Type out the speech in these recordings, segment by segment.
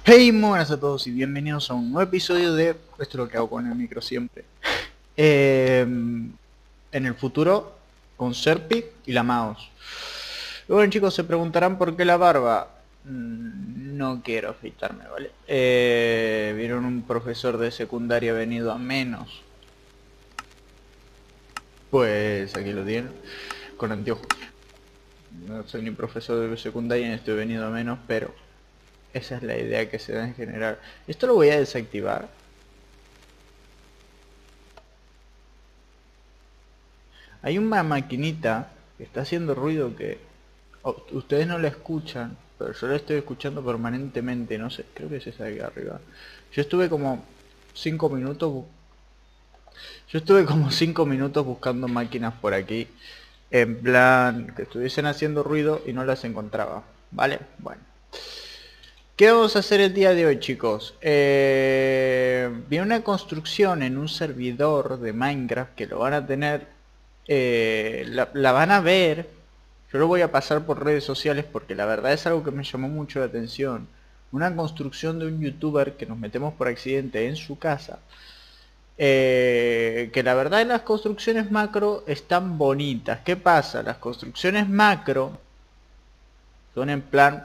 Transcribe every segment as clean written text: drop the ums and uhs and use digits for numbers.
Hey, muy buenas a todos y bienvenidos a un nuevo episodio de... Esto es lo que hago con el micro siempre. En el futuro, con Serpi y la mouse. Y bueno, chicos, se preguntarán por qué la barba. No quiero afeitarme, ¿vale? Vieron un profesor de secundaria venido a menos. Pues aquí lo tienen, con anteojos. No soy ni profesor de secundaria ni estoy venido a menos, pero... esa es la idea que se da en general. Esto lo voy a desactivar. Hay una maquinita que está haciendo ruido que ustedes no la escuchan, pero yo la estoy escuchando permanentemente. No sé, creo que es esa de aquí arriba. Yo estuve como 5 minutos. Yo estuve como 5 minutos buscando máquinas por aquí. En plan, que estuviesen haciendo ruido y no las encontraba. ¿Vale? Bueno. ¿Qué vamos a hacer el día de hoy, chicos? Vi una construcción en un servidor de Minecraft que lo van a tener, la van a ver. Yo lo voy a pasar por redes sociales porque la verdad es algo que me llamó mucho la atención. Una construcción de un youtuber que nos metemos por accidente en su casa. Que la verdad las construcciones macro están bonitas. ¿Qué pasa? Las construcciones macro son en plan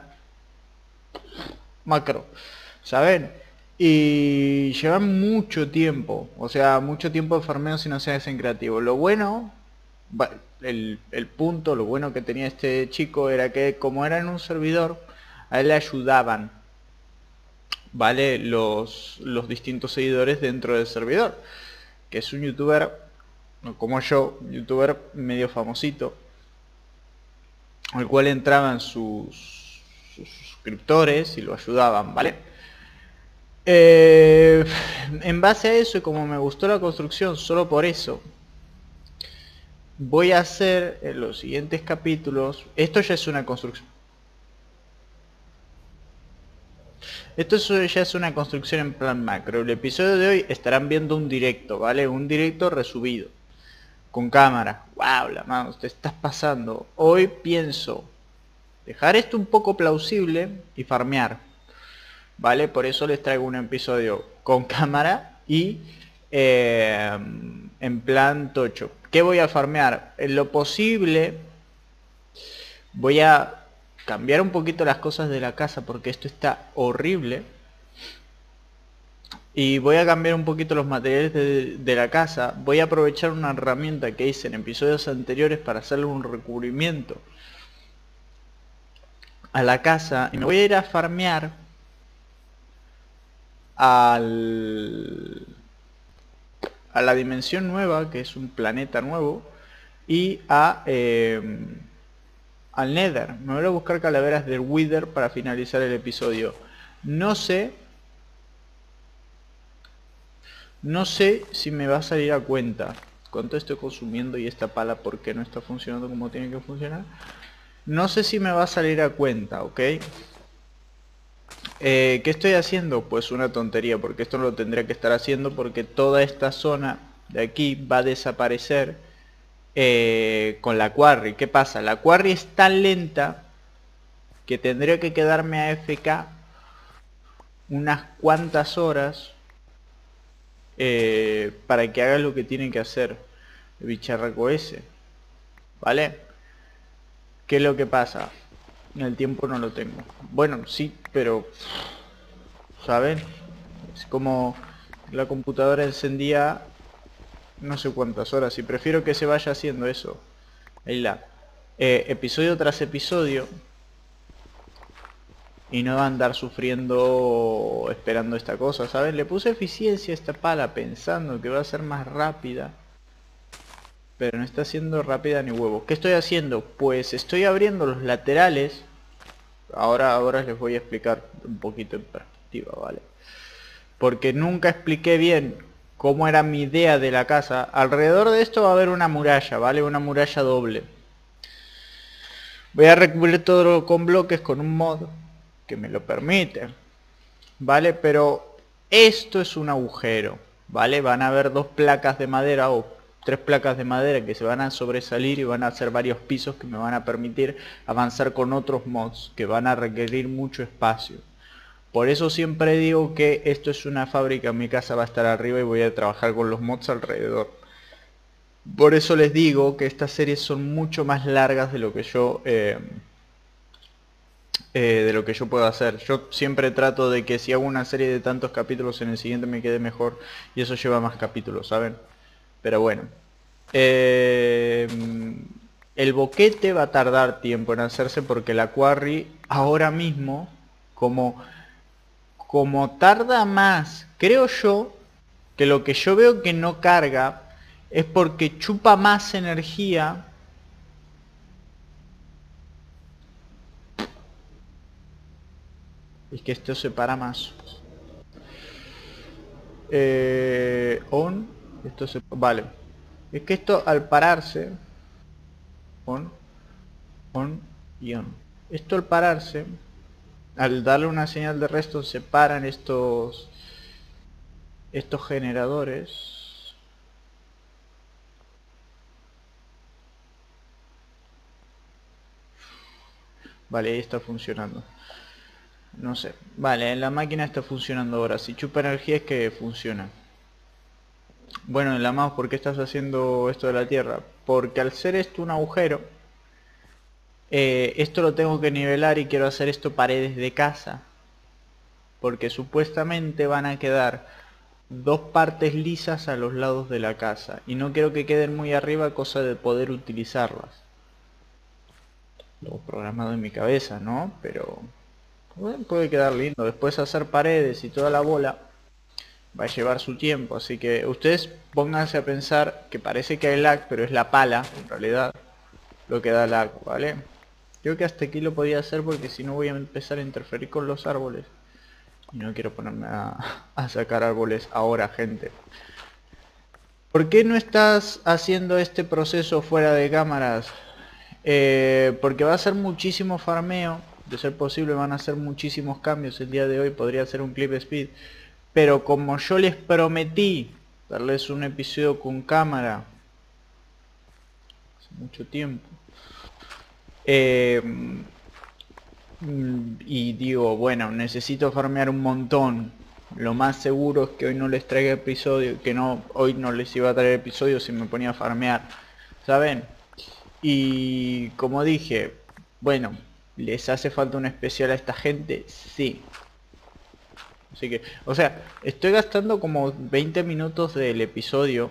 macro, ¿saben? Y llevan mucho tiempo, o sea, mucho tiempo de farmeo si no se hacen creativo. Lo bueno, el punto, lo bueno que tenía este chico era que como era en un servidor, a él le ayudaban, ¿vale? Los distintos seguidores dentro del servidor, que es un youtuber, no como yo, un youtuber medio famosito, al cual entraban sus suscriptores y lo ayudaban, ¿vale? En base a eso y como me gustó la construcción solo por eso, voy a hacer en los siguientes capítulos, esto ya es una construcción. Esto ya es una construcción en plan macro. El episodio de hoy estarán viendo un directo, ¿vale? Un directo resubido. Con cámara. Wow, la mano, te estás pasando. Hoy pienso dejar esto un poco plausible y farmear. ¿Vale? Por eso les traigo un episodio con cámara y en plan tocho. ¿Qué voy a farmear? En lo posible voy a cambiar un poquito las cosas de la casa porque esto está horrible. Y voy a cambiar un poquito los materiales de la casa. Voy a aprovechar una herramienta que hice en episodios anteriores para hacerle un recubrimiento a la casa. Y me voy a ir a farmear a la dimensión nueva, que es un planeta nuevo, y al Nether. Me voy a buscar calaveras del Wither para finalizar el episodio. No sé si me va a salir a cuenta cuánto estoy consumiendo y esta pala por qué no está funcionando como tiene que funcionar. No sé si me va a salir a cuenta, ¿ok? ¿Qué estoy haciendo? Pues una tontería, porque esto no lo tendría que estar haciendo porque toda esta zona de aquí va a desaparecer con la quarry. ¿Qué pasa? La quarry es tan lenta que tendría que quedarme a AFK unas cuantas horas para que haga lo que tiene que hacer el bicharraco ese, ¿vale? ¿Qué es lo que pasa? El tiempo no lo tengo. Bueno, sí, pero ¿saben? Es como la computadora encendía no sé cuántas horas y prefiero que se vaya haciendo eso. Ahí episodio tras episodio y no va a andar sufriendo esperando esta cosa, ¿saben? Le puse eficiencia a esta pala pensando que va a ser más rápida, pero no está siendo rápida ni huevo. ¿Qué estoy haciendo? Pues estoy abriendo los laterales. Ahora les voy a explicar un poquito en perspectiva, ¿vale? Porque nunca expliqué bien cómo era mi idea de la casa. Alrededor de esto va a haber una muralla, ¿vale? Una muralla doble. Voy a recubrir todo con bloques con un mod que me lo permite, ¿vale? Pero esto es un agujero, ¿vale? Van a haber 2 placas de madera o 3 placas de madera que se van a sobresalir y van a hacer varios pisos que me van a permitir avanzar con otros mods que van a requerir mucho espacio. Por eso siempre digo que esto es una fábrica, mi casa va a estar arriba y voy a trabajar con los mods alrededor. Por eso les digo que estas series son mucho más largas de lo que yo puedo hacer. Yo siempre trato de que si hago una serie de tantos capítulos en el siguiente me quede mejor y eso lleva más capítulos, ¿saben? Pero bueno. Eh, el boquete va a tardar tiempo en hacerse porque la quarry ahora mismo, como tarda más, creo yo, que lo que yo veo que no carga es porque chupa más energía. Es que esto se para más. On. Esto se... Vale. Es que esto al pararse... On. On y on. Esto al pararse... Al darle una señal de resto se paran estos generadores. Vale, ahí está funcionando. No sé. Vale, la máquina está funcionando ahora. Si chupa energía es que funciona. Bueno, en la mouse, ¿por qué estás haciendo esto de la Tierra? Porque al ser esto un agujero, esto lo tengo que nivelar y quiero hacer esto paredes de casa. Porque supuestamente van a quedar dos partes lisas a los lados de la casa. Y no quiero que queden muy arriba, cosa de poder utilizarlas. Lo programado en mi cabeza, ¿no? Pero bueno, puede quedar lindo. Después hacer paredes y toda la bola va a llevar su tiempo. Así que ustedes pónganse a pensar que parece que hay lag, pero es la pala, en realidad, lo que da lag, ¿vale? Creo que hasta aquí lo podía hacer porque si no voy a empezar a interferir con los árboles. Y no quiero ponerme a sacar árboles ahora, gente. ¿Por qué no estás haciendo este proceso fuera de cámaras? Porque va a ser muchísimo farmeo. De ser posible van a hacer muchísimos cambios el día de hoy. Podría ser un clip speed. Pero como yo les prometí darles un episodio con cámara hace mucho tiempo. Y digo, bueno, necesito farmear un montón. Lo más seguro es que hoy no les traiga episodio, que no, hoy no les iba a traer episodio si me ponía a farmear, ¿saben? Y como dije, bueno, ¿les hace falta un especial a esta gente? Sí. Así que, o sea, estoy gastando como 20 minutos del episodio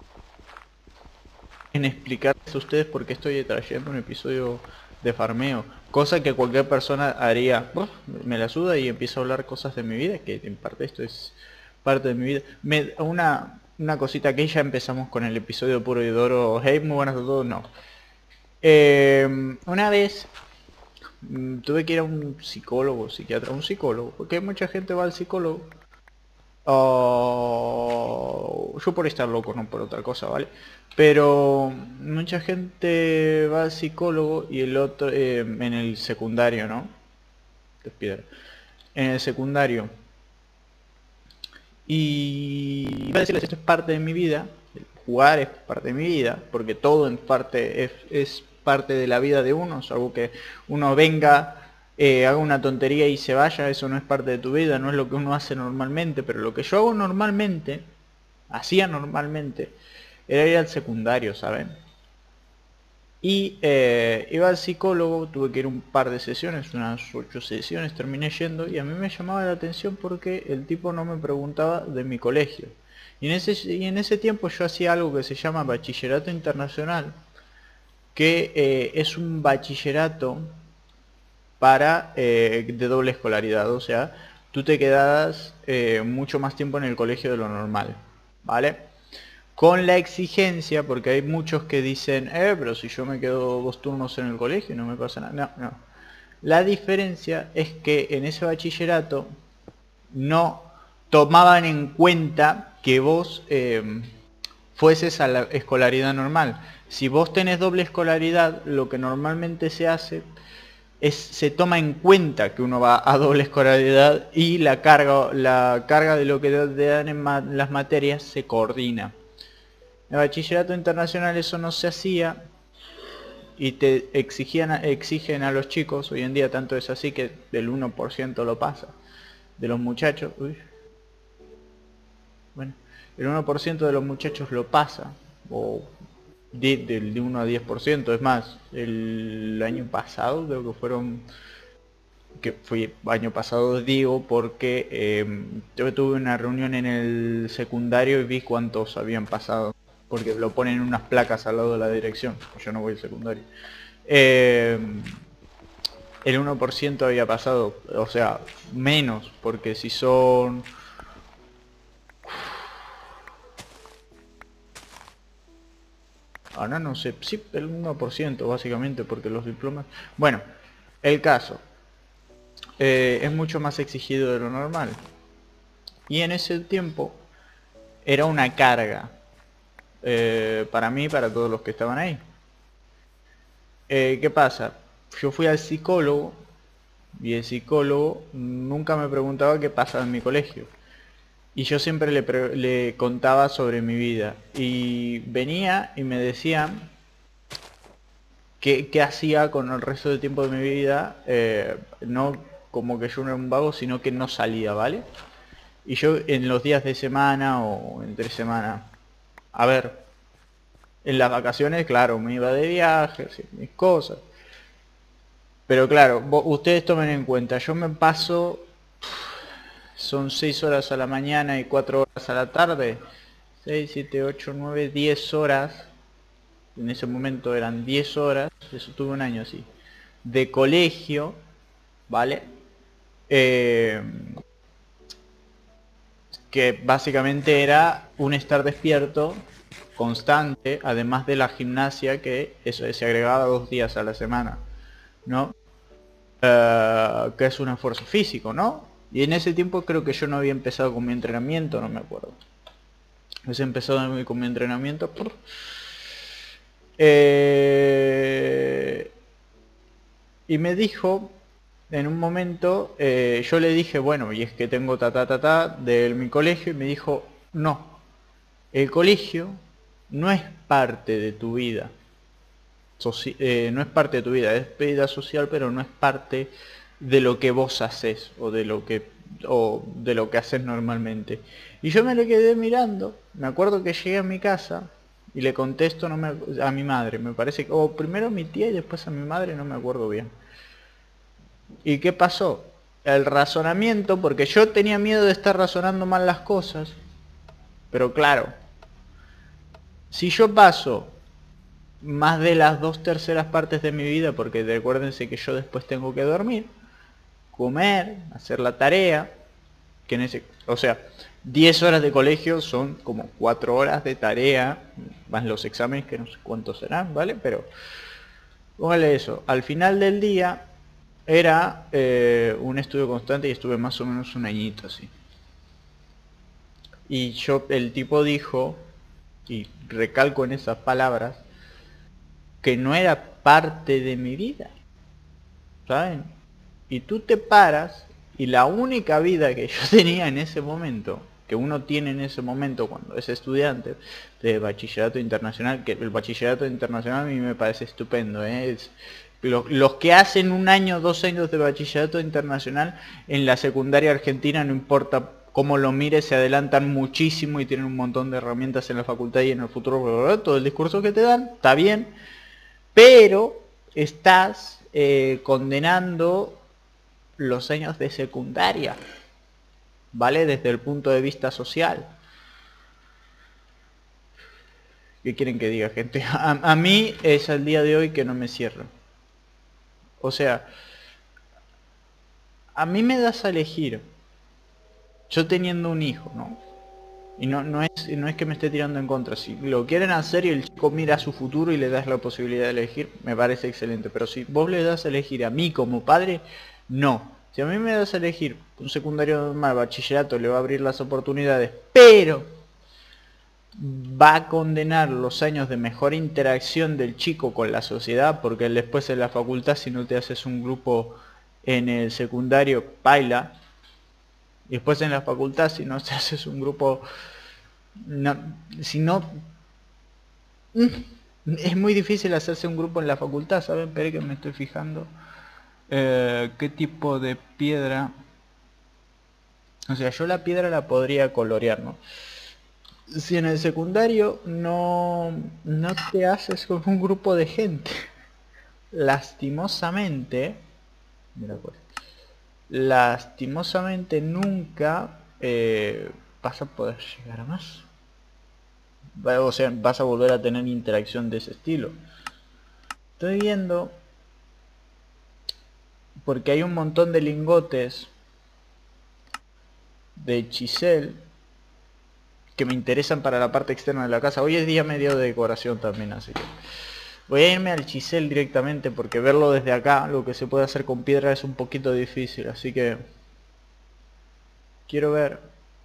en explicarles a ustedes por qué estoy trayendo un episodio de farmeo. Cosa que cualquier persona haría, me la suda y empiezo a hablar cosas de mi vida, que en parte esto es parte de mi vida. Una cosita que ya empezamos con el episodio puro y duro. Hey, muy buenas a todos, no. Una vez tuve que ir a un psicólogo, psiquiatra, un psicólogo, porque mucha gente va al psicólogo. Yo por estar loco, no por otra cosa, ¿vale? Pero mucha gente va al psicólogo y el otro en el secundario, ¿no? En el secundario. Y iba a decirles, esto es parte de mi vida, jugar es parte de mi vida, porque todo en parte es parte de la vida de uno, es algo que uno venga, haga una tontería y se vaya, eso no es parte de tu vida, no es lo que uno hace normalmente, pero lo que yo hago normalmente, hacía normalmente, era ir al secundario, ¿saben? Y iba al psicólogo, tuve que ir un par de sesiones, unas 8 sesiones terminé yendo, y a mí me llamaba la atención porque el tipo no me preguntaba de mi colegio. Y en ese tiempo yo hacía algo que se llama bachillerato internacional, que es un bachillerato para de doble escolaridad, o sea, tú te quedas mucho más tiempo en el colegio de lo normal, ¿vale? Con la exigencia, porque hay muchos que dicen, pero si yo me quedo 2 turnos en el colegio no me pasa nada. No, no. La diferencia es que en ese bachillerato no tomaban en cuenta que vos fueses a la escolaridad normal. Si vos tenés doble escolaridad, lo que normalmente se hace es se toma en cuenta que uno va a doble escolaridad y la carga de lo que te dan en las materias se coordina. En el bachillerato internacional eso no se hacía y te exigen a los chicos, hoy en día tanto es así que del 1% lo pasa. de los muchachos, uy, bueno, el 1% de los muchachos lo pasa, o de 1 a 10%, es más, el año pasado creo que fueron, que fue año pasado digo porque yo tuve una reunión en el secundario y vi cuántos habían pasado, porque lo ponen en unas placas al lado de la dirección, yo no voy al secundario. Eh, el 1% había pasado, o sea, menos, porque si son... Ahora no sé, sí, el 1% básicamente, porque los diplomas... Bueno, el caso es mucho más exigido de lo normal. Y en ese tiempo era una carga para mí y para todos los que estaban ahí. ¿Qué pasa? Yo fui al psicólogo y el psicólogo nunca me preguntaba qué pasaba en mi colegio. Y yo siempre le contaba sobre mi vida. Y venía y me decía qué hacía con el resto del tiempo de mi vida. No como que yo no era un vago, sino que no salía, ¿vale? Y yo en los días de semana o entre semana, a ver, en las vacaciones, claro, me iba de viaje, sí, mis cosas. Pero claro, ustedes tomen en cuenta, yo me paso, son 6 horas a la mañana y 4 horas a la tarde. 6 7 8 9 10 horas. En ese momento eran 10 horas, eso tuve un año así, de colegio, ¿vale? Eh, que básicamente era un estar despierto constante, además de la gimnasia, que eso se agregaba 2 días a la semana, ¿no? Que es un esfuerzo físico, ¿no? Y en ese tiempo creo que yo no había empezado con mi entrenamiento, no me acuerdo. Había empezado con mi entrenamiento. Y me dijo, en un momento, yo le dije, bueno, y es que tengo de mi colegio, y me dijo, no, el colegio no es parte de tu vida. No es parte de tu vida, es vida social, pero no es parte de lo que vos haces o de lo que haces normalmente. Y yo me le quedé mirando, me acuerdo que llegué a mi casa y le contesto a mi madre, me parece que, o primero a mi tía y después a mi madre, no me acuerdo bien. ¿Y qué pasó? El razonamiento, porque yo tenía miedo de estar razonando mal las cosas, pero claro, si yo paso más de las 2/3 partes de mi vida, porque recuérdense que yo después tengo que dormir, comer, hacer la tarea, que en ese, o sea, 10 horas de colegio son como 4 horas de tarea, más los exámenes que no sé cuántos serán, ¿vale? Pero póngale eso, al final del día era un estudio constante y estuve más o menos un añito así. Y el tipo dijo, y recalco en esas palabras, que no era parte de mi vida, ¿saben? Y tú te paras y la única vida que yo tenía en ese momento, que uno tiene en ese momento cuando es estudiante de bachillerato internacional, que el bachillerato internacional a mí me parece estupendo, ¿eh? Los que hacen 1 año, 2 años de bachillerato internacional en la secundaria argentina, no importa cómo lo mires, se adelantan muchísimo y tienen un montón de herramientas en la facultad y en el futuro, todo el discurso que te dan, está bien, pero estás condenando los años de secundaria, ¿vale? Desde el punto de vista social. ¿Qué quieren que diga, gente? A mí es al día de hoy que no me cierro. O sea, a mí me das a elegir, yo teniendo un hijo, ¿no? Y no es que me esté tirando en contra. Si lo quieren hacer y el chico mira a su futuro y le das la posibilidad de elegir, me parece excelente. Pero si vos le das a elegir a mí como padre, no. Si a mí me das a elegir un secundario normal, bachillerato, le va a abrir las oportunidades, pero va a condenar los años de mejor interacción del chico con la sociedad, porque después en la facultad, si no te haces un grupo en el secundario, baila. Y después en la facultad, si no te haces un grupo, no, si no, es muy difícil hacerse un grupo en la facultad, ¿saben? Espera que me estoy fijando. ¿Qué tipo de piedra O sea, yo la piedra la podría colorear, ¿no? Si en el secundario no te haces con un grupo de gente, lastimosamente, mira pues, lastimosamente nunca vas a poder llegar a más. O sea, vas a volver a tener interacción de ese estilo. Estoy viendo porque hay un montón de lingotes de chisel que me interesan para la parte externa de la casa. Hoy es día medio de decoración también, así que voy a irme al chisel directamente porque verlo desde acá, lo que se puede hacer con piedra es un poquito difícil, así que quiero ver.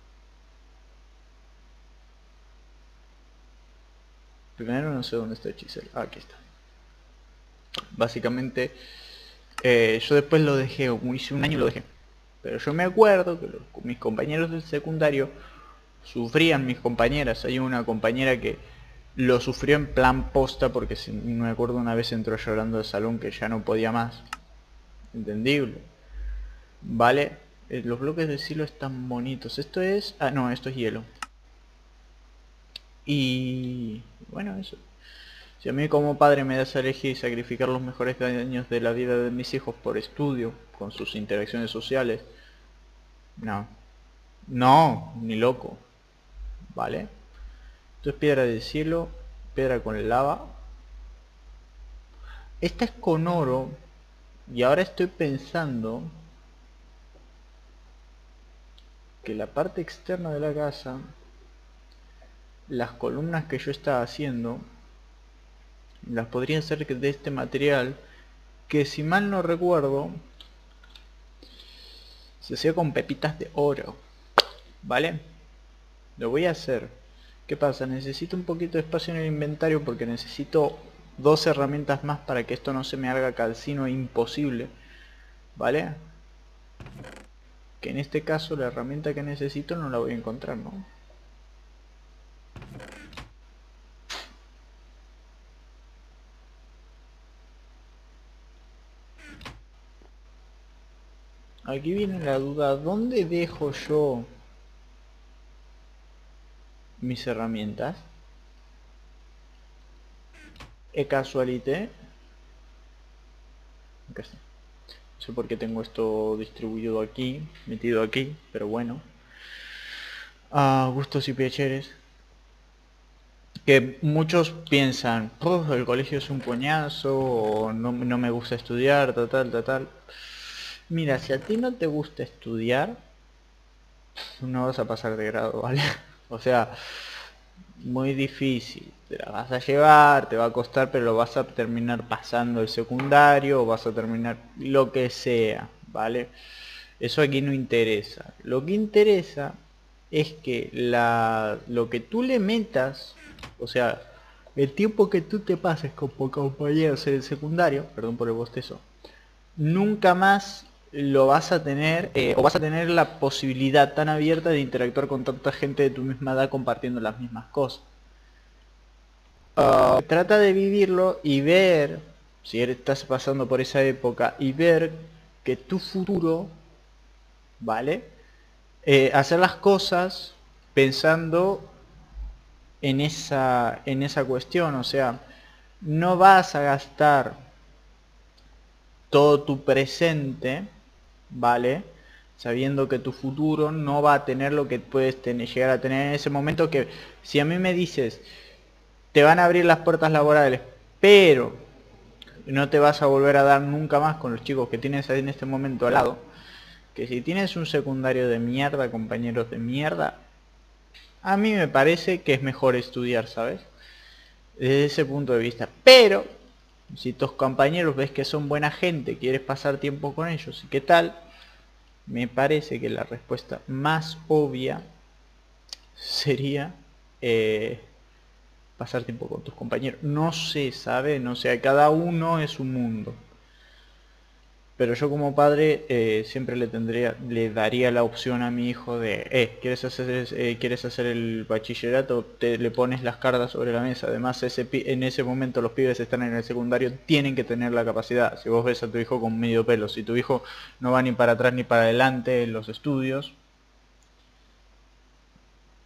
Primero no sé dónde está el chisel. Ah, aquí está. Básicamente yo después lo dejé, hice un año y lo dejé. Pero yo me acuerdo que mis compañeros del secundario sufrían, mis compañeras. Hay una compañera que lo sufrió en plan posta porque me acuerdo una vez entró llorando del salón que ya no podía más. Entendible. Vale, los bloques de silo están bonitos. Esto es... Ah, no, esto es hielo. Y... bueno, eso. Si a mí como padre me das a elegir sacrificar los mejores años de la vida de mis hijos por estudio, con sus interacciones sociales, no. No, ni loco. ¿Vale? Esto es piedra del cielo, piedra con lava. Esta es con oro. Y ahora estoy pensando que la parte externa de la casa, las columnas que yo estaba haciendo, las podría hacer de este material, que si mal no recuerdo, se hacía con pepitas de oro. ¿Vale? Lo voy a hacer. ¿Qué pasa? Necesito un poquito de espacio en el inventario porque necesito 2 herramientas más para que esto no se me haga calcino e imposible. ¿Vale? Que en este caso la herramienta que necesito no la voy a encontrar, ¿no? Aquí viene la duda, ¿dónde dejo yo mis herramientas? ¿Es casualité? No sé por qué tengo esto distribuido aquí, metido aquí, pero bueno. Gustos y placeres. Que muchos piensan, el colegio es un coñazo, o no, no me gusta estudiar, tal. Mira, si a ti no te gusta estudiar, no vas a pasar de grado, ¿vale? O sea, muy difícil. Te la vas a llevar, te va a costar, pero lo vas a terminar pasando el secundario, o vas a terminar lo que sea, ¿vale? Eso aquí no interesa. Lo que interesa es que lo que tú le metas, o sea, el tiempo que tú te pases con compañeros en el secundario, perdón por el bostezo, nunca más lo vas a tener, o vas a tener la posibilidad tan abierta de interactuar con tanta gente de tu misma edad compartiendo las mismas cosas. Trata de vivirlo y ver, si estás pasando por esa época, y ver que tu futuro, ¿vale? Hacer las cosas pensando en esa cuestión, o sea, no vas a gastar todo tu presente, ¿vale? Sabiendo que tu futuro no va a tener lo que puedes llegar a tener en ese momento. Que si a mí me dices, te van a abrir las puertas laborales, pero no te vas a volver a dar nunca más con los chicos que tienes ahí en este momento al lado, que si tienes un secundario de mierda, compañeros de mierda, a mí me parece que es mejor estudiar, ¿sabes? Desde ese punto de vista. Pero si tus compañeros ves que son buena gente, quieres pasar tiempo con ellos y qué tal, me parece que la respuesta más obvia sería pasar tiempo con tus compañeros. No sé, ¿sabe? No sé, cada uno es un mundo. Pero yo como padre siempre le daría la opción a mi hijo de, ¿quieres hacer el bachillerato? Le pones las cartas sobre la mesa. Además, en ese momento los pibes están en el secundario, tienen que tener la capacidad. Si vos ves a tu hijo con medio pelo, si tu hijo no va ni para atrás ni para adelante en los estudios,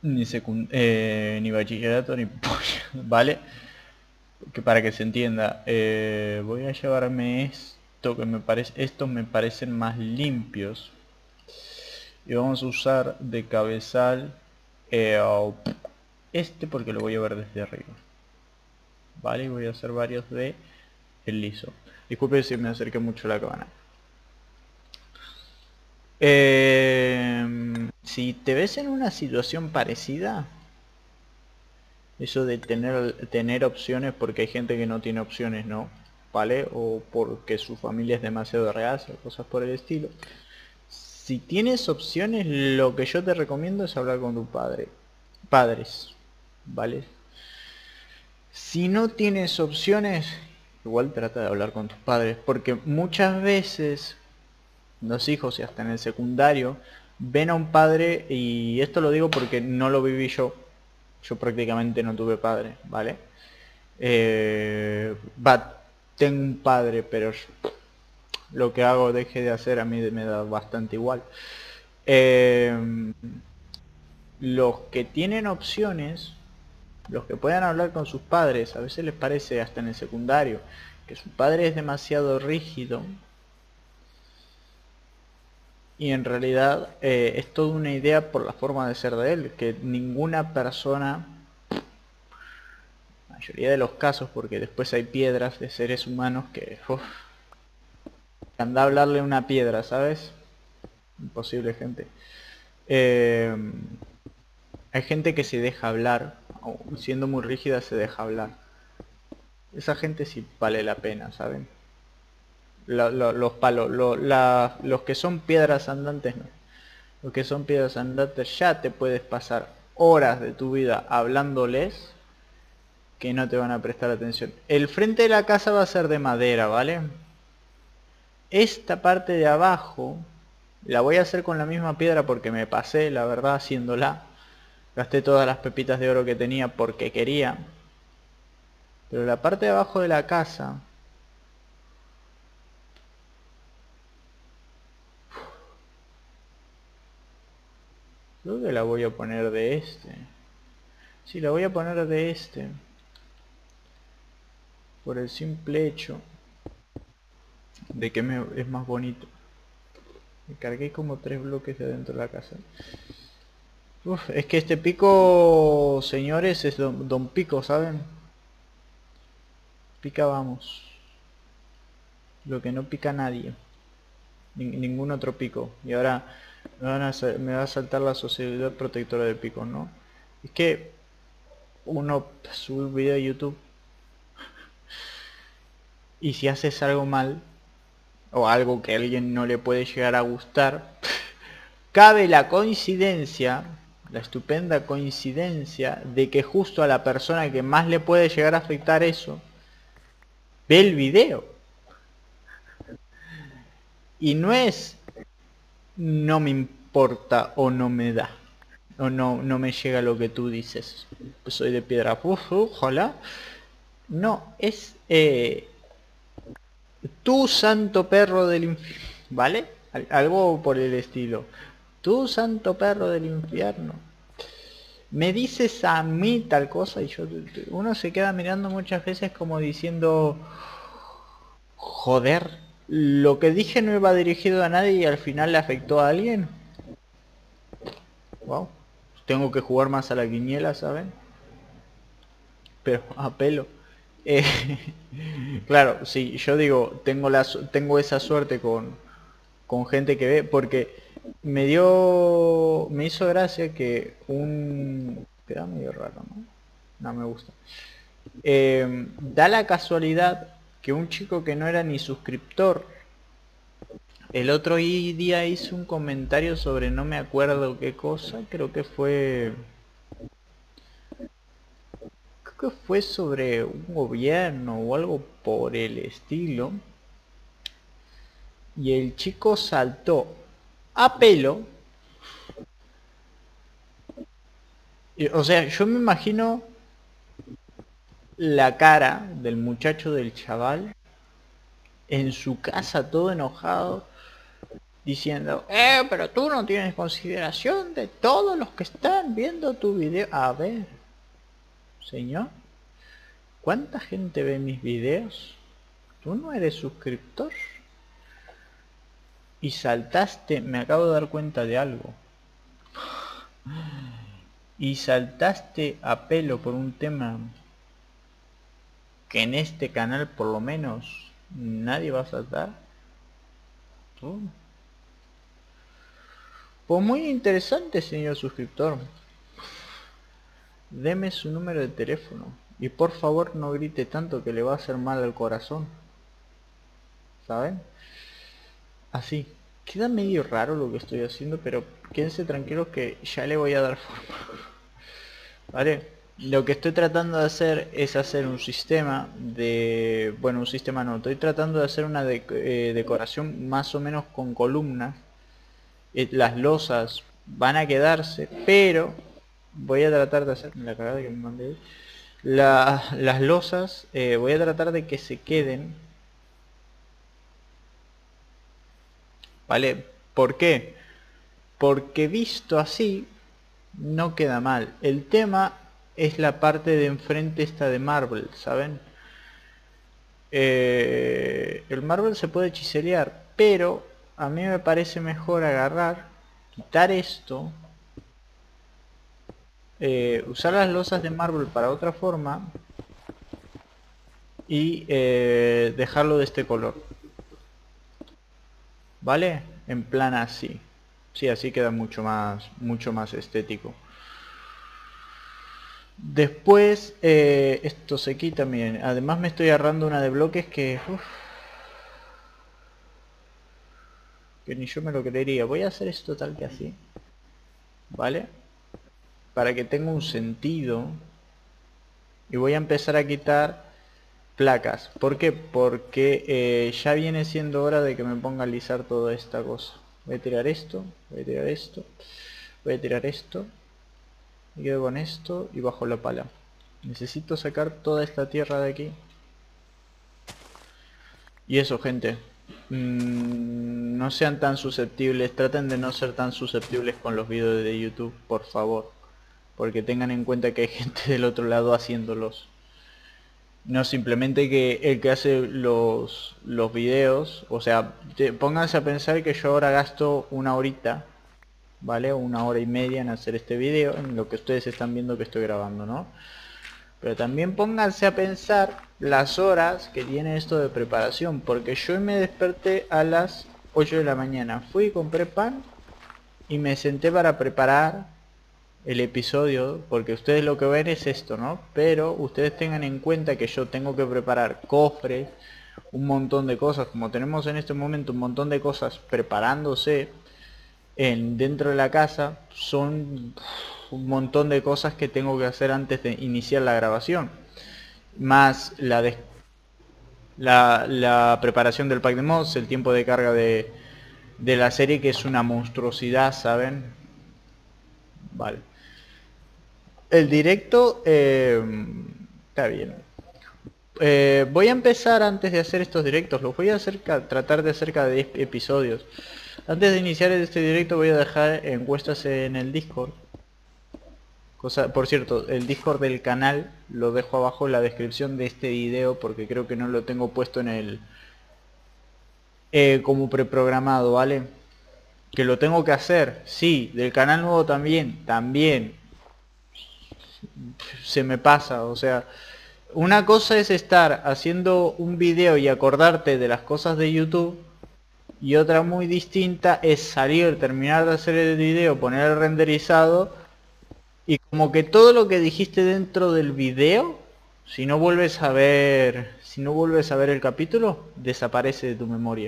ni bachillerato ni polla, ¿vale? Que para que se entienda, voy a llevarme esto que me parece, estos me parecen más limpios y vamos a usar de cabezal eh, este porque lo voy a ver desde arriba, vale, y voy a hacer varios de el liso. Disculpe si me acerqué mucho a la cámara. Si te ves en una situación parecida, eso de tener opciones porque hay gente que no tiene opciones, ¿no? ¿Vale? O porque su familia es demasiado reacia, cosas por el estilo. Si tienes opciones, lo que yo te recomiendo es hablar con tu padres, ¿vale? Si no tienes opciones, igual trata de hablar con tus padres, porque muchas veces los hijos y hasta en el secundario ven a un padre, y esto lo digo porque no lo viví yo prácticamente no tuve padre, ¿vale? Va, tengo un padre, pero lo que hago deje de hacer a mí me da bastante igual. Los que tienen opciones, los que puedan hablar con sus padres, a veces les parece hasta en el secundario que su padre es demasiado rígido y en realidad es toda una idea por la forma de ser de él, que ninguna persona, mayoría de los casos, porque después hay piedras de seres humanos que anda a hablarle a una piedra, ¿sabes? Imposible, gente. Eh, Hay gente que se deja hablar, o siendo muy rígida se deja hablar. Esa gente sí vale la pena, ¿saben? Los palos, los que son piedras andantes no. Los que son piedras andantes ya te puedes pasar horas de tu vida hablándoles que no te van a prestar atención. El frente de la casa va a ser de madera, ¿vale? Esta parte de abajo la voy a hacer con la misma piedra porque me pasé, la verdad, haciéndola. Gasté todas las pepitas de oro que tenía porque quería. Pero la parte de abajo de la casa, creo que la voy a poner de este. Sí, la voy a poner de este. Por el simple hecho de que es más bonito. Me cargué como 3 bloques de adentro de la casa. Uf, es que este pico, señores, es don Pico, ¿saben? Pica vamos. Lo que no pica nadie. Ningún otro pico. Y ahora me va a saltar la Sociedad Protectora de Picos, ¿no? Es que uno sube un video a YouTube y si haces algo mal o algo que a alguien no le puede llegar a gustar, cabe la coincidencia, la estupenda coincidencia de que justo a la persona que más le puede llegar a afectar eso ve el video. Y no es no me importa o no me da. O no me llega lo que tú dices. Pues soy de piedra. Ojalá. No, es tú santo perro del infierno. ¿Vale? Algo por el estilo. Tú santo perro del infierno. Me dices a mí tal cosa y uno se queda mirando muchas veces como diciendo, joder, lo que dije no iba dirigido a nadie y al final le afectó a alguien. Wow. Tengo que jugar más a la quiniela, ¿saben? Pero a pelo. Eh, claro, sí, yo digo, tengo esa suerte con gente que ve, porque me hizo gracia que queda medio raro, ¿no? No me gusta. Da la casualidad que un chico que no era ni suscriptor, el otro día hizo un comentario sobre no me acuerdo qué cosa, creo que fue sobre un gobierno o algo por el estilo. Y el chico saltó a pelo. O sea, yo me imagino la cara del muchacho del chaval en su casa todo enojado. diciendo, pero tú no tienes consideración de todos los que están viendo tu video. A ver, señor, ¿cuánta gente ve mis videos? ¿Tú no eres suscriptor? Y saltaste, me acabo de dar cuenta de algo. Y saltaste a pelo por un tema que en este canal por lo menos nadie va a saltar. Pues muy interesante, señor suscriptor. Deme su número de teléfono. Y por favor no grite tanto que le va a hacer mal al corazón. ¿Saben? Así. Queda medio raro lo que estoy haciendo, pero quédense tranquilos que ya le voy a dar forma. ¿Vale? Lo que estoy tratando de hacer es hacer un sistema de... Bueno, un sistema no. Estoy tratando de hacer una decoración más o menos con columnas. Las losas van a quedarse, pero voy a tratar de hacer... La cagada que me mandé. Las losas voy a tratar de que se queden. ¿Vale? ¿Por qué? Porque visto así no queda mal. El tema es la parte de enfrente esta de Marvel, ¿saben? El Marvel se puede chiselear, pero a mí me parece mejor agarrar, quitar esto, usar las losas de Marvel para otra forma y dejarlo de este color. ¿Vale? En plan así. Sí, así queda mucho más estético. Después esto se quita, miren. Además me estoy agarrando una de bloques que... que ni yo me lo creería. Voy a hacer esto tal que así. ¿Vale? Para que tenga un sentido. Y voy a empezar a quitar placas. ¿Por qué? Porque ya viene siendo hora de que me ponga a alisar toda esta cosa. Voy a tirar esto, voy a tirar esto, voy a tirar esto. Me quedo con esto y bajo la pala. Necesito sacar toda esta tierra de aquí. Y eso, gente. No sean tan susceptibles. Traten de no ser tan susceptibles con los vídeos de YouTube, por favor. Porque tengan en cuenta que hay gente del otro lado haciéndolos. No simplemente que el que hace los videos. O sea, pónganse a pensar que yo ahora gasto una horita, ¿vale? 1 hora y media en hacer este video, en lo que ustedes están viendo que estoy grabando, ¿no? Pero también pónganse a pensar las horas que tiene esto de preparación, porque yo me desperté a las 8 de la mañana, fui y compré pan y me senté para preparar el episodio, porque ustedes lo que ven es esto, ¿no? Pero ustedes tengan en cuenta que yo tengo que preparar cofres, un montón de cosas, como tenemos en este momento un montón de cosas preparándose dentro de la casa, son un montón de cosas que tengo que hacer antes de iniciar la grabación, más la preparación del pack de mods, el tiempo de carga de la serie, que es una monstruosidad, ¿saben? Vale. El directo está bien. Voy a empezar antes de hacer estos directos, los voy a hacer tratar de hacer cada 10 episodios. Antes de iniciar este directo voy a dejar encuestas en el Discord. Por cierto, el Discord del canal lo dejo abajo en la descripción de este video, porque creo que no lo tengo puesto en el como preprogramado, ¿vale? Que lo tengo que hacer, sí. Del canal nuevo también se me pasa, o sea, una cosa es estar haciendo un video y acordarte de las cosas de YouTube, y otra muy distinta es salir, terminar de hacer el video, poner el renderizado, y como que todo lo que dijiste dentro del video, si no vuelves a ver el capítulo, desaparece de tu memoria.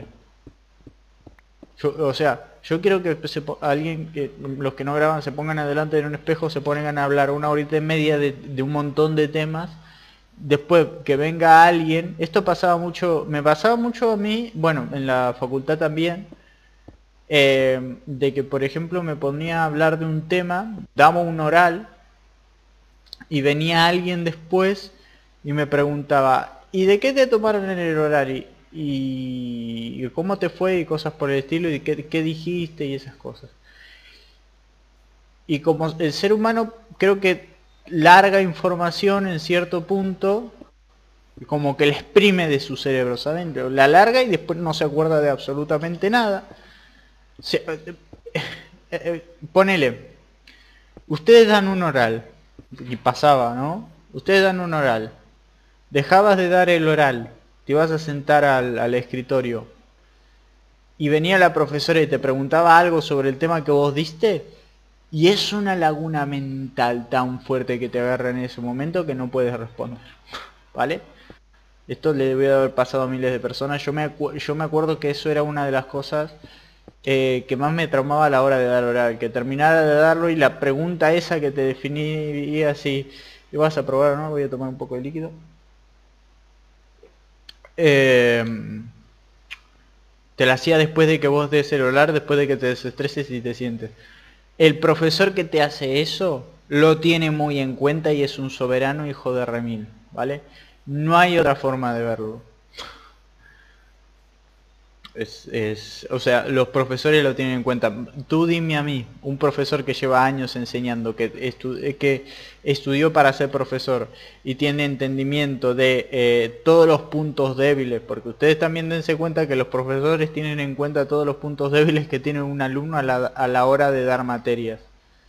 O sea, yo quiero que alguien, que los que no graban, se pongan adelante de un espejo, se pongan a hablar 1 hora y media de un montón de temas. Después que venga alguien, esto pasaba mucho, me pasaba mucho a mí, bueno, en la facultad también, de que por ejemplo me ponía a hablar de un tema, daba un oral, y venía alguien después y me preguntaba, ¿y de qué te tomaron en el oral? y cómo te fue y cosas por el estilo y qué dijiste y esas cosas. Y como el ser humano creo que larga información en cierto punto, como que la exprime de su cerebro, ¿saben? La larga y después no se acuerda de absolutamente nada. Ponele, ustedes dan un oral, y pasaba, ¿no? Ustedes dan un oral, dejabas de dar el oral, te ibas a sentar al escritorio, y venía la profesora y te preguntaba algo sobre el tema que vos diste, y es una laguna mental tan fuerte que te agarra en ese momento que no puedes responder, ¿vale? Esto le debe haber pasado a miles de personas. Yo me acuerdo que eso era una de las cosas que más me traumaba a la hora de dar oral. Que terminara de darlo y la pregunta esa que te definía si ibas a probar o no. Voy a tomar un poco de líquido. Te la hacía después de que vos des el oral, después de que te desestreses y te sientes. El profesor que te hace eso lo tiene muy en cuenta y es un soberano hijo de remil, ¿vale? No hay otra forma de verlo. O sea, los profesores lo tienen en cuenta. Tú dime a mí, un profesor que lleva años enseñando, que estudió para ser profesor y tiene entendimiento de todos los puntos débiles, porque ustedes también dense cuenta que los profesores tienen en cuenta todos los puntos débiles que tiene un alumno a la hora de dar materias.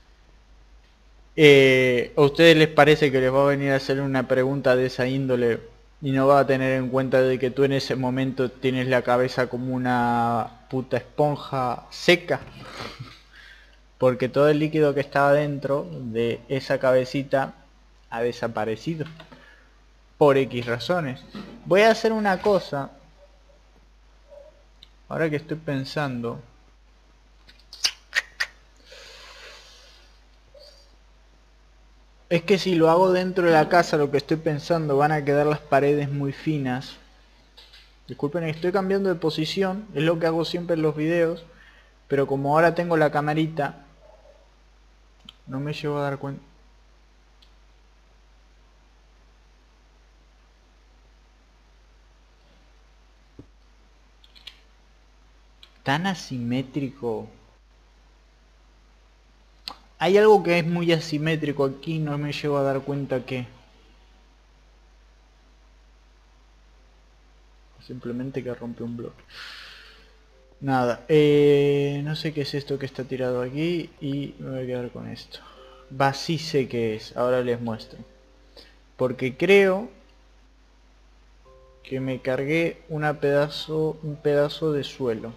¿A ustedes les parece que les va a venir a hacer una pregunta de esa índole y no va a tener en cuenta de que tú en ese momento tienes la cabeza como una puta esponja seca? Porque todo el líquido que estaba dentro de esa cabecita ha desaparecido por X razones. Voy a hacer una cosa, ahora que estoy pensando. Es que si lo hago dentro de la casa, lo que estoy pensando, van a quedar las paredes muy finas. Disculpen, estoy cambiando de posición, es lo que hago siempre en los videos, pero como ahora tengo la camarita, no me llevo a dar cuenta. Tan asimétrico. Hay algo que es muy asimétrico aquí, no me llevo a dar cuenta que... Simplemente que rompe un bloque. Nada, no sé qué es esto que está tirado aquí y me voy a quedar con esto. Va, sí sé qué es, ahora les muestro. Porque creo que me cargué un pedazo de suelo.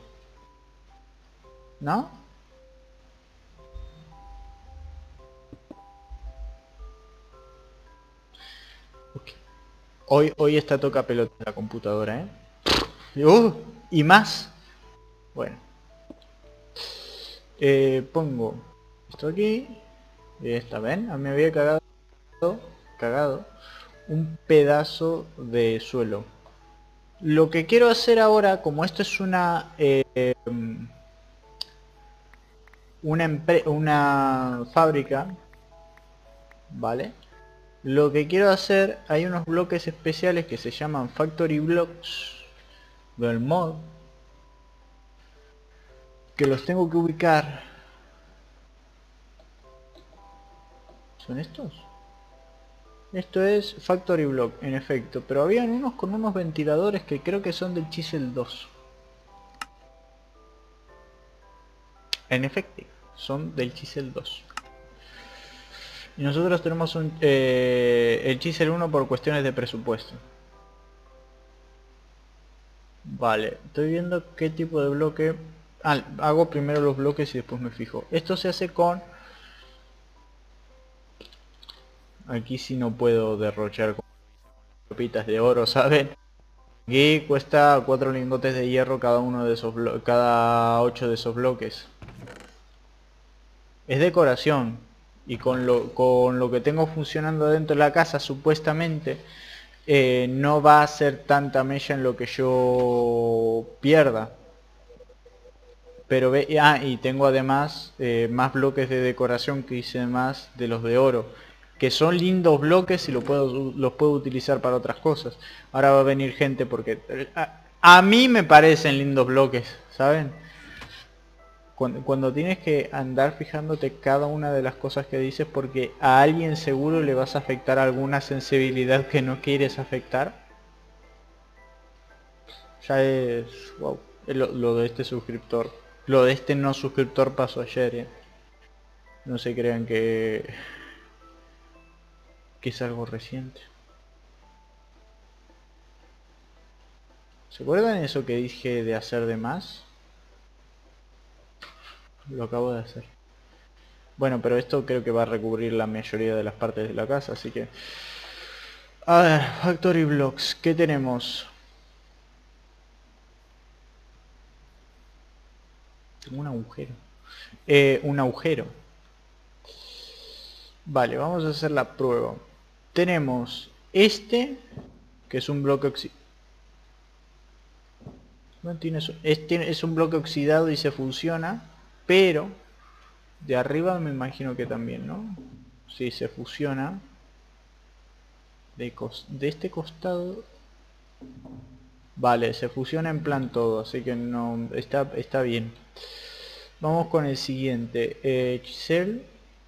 ¿No? Okay. Hoy está toca pelota la computadora, y más. Bueno. Pongo esto aquí. Esta, ¿ven? Me había cagado un pedazo de suelo. Lo que quiero hacer ahora, como esto es una fábrica, ¿vale? Lo que quiero hacer, hay unos bloques especiales que se llaman Factory Blocks del mod, que los tengo que ubicar. ¿Son estos? Esto es Factory Block, en efecto, pero habían unos con unos ventiladores que creo que son del Chisel 2. En efecto, son del Chisel 2. Y nosotros tenemos el Chisel 1 por cuestiones de presupuesto. Vale, estoy viendo qué tipo de bloque... hago primero los bloques y después me fijo. Esto se hace con... Aquí sí no puedo derrochar con copitas de oro, ¿saben? Aquí cuesta 4 lingotes de hierro cada uno de esos cada 8 de esos bloques. Es decoración. Y con lo que tengo funcionando dentro de la casa, supuestamente, no va a ser tanta mella en lo que yo pierda. Pero y tengo además más bloques de decoración que hice más de los de oro, que son lindos bloques y los puedo utilizar para otras cosas. Ahora va a venir gente porque A mí me parecen lindos bloques, ¿saben? Cuando tienes que andar fijándote cada una de las cosas que dices porque a alguien seguro le vas a afectar alguna sensibilidad que no quieres afectar. Ya es... wow. Lo de este suscriptor. Lo de este no suscriptor pasó ayer, No se crean que es algo reciente. ¿Se acuerdan eso que dije de hacer de más? Lo acabo de hacer. Bueno, pero esto creo que va a recubrir la mayoría de las partes de la casa, así que... A ver, Factory Blocks, ¿qué tenemos? Tengo un agujero. Un agujero. Vale, vamos a hacer la prueba. Tenemos este, que es un bloque no tiene este es un bloque oxidado y se fusiona, pero de arriba me imagino que también, ¿no? Sí, se fusiona. De este costado. Vale, se fusiona en plan todo, así que no está bien. Vamos con el siguiente. Chisel.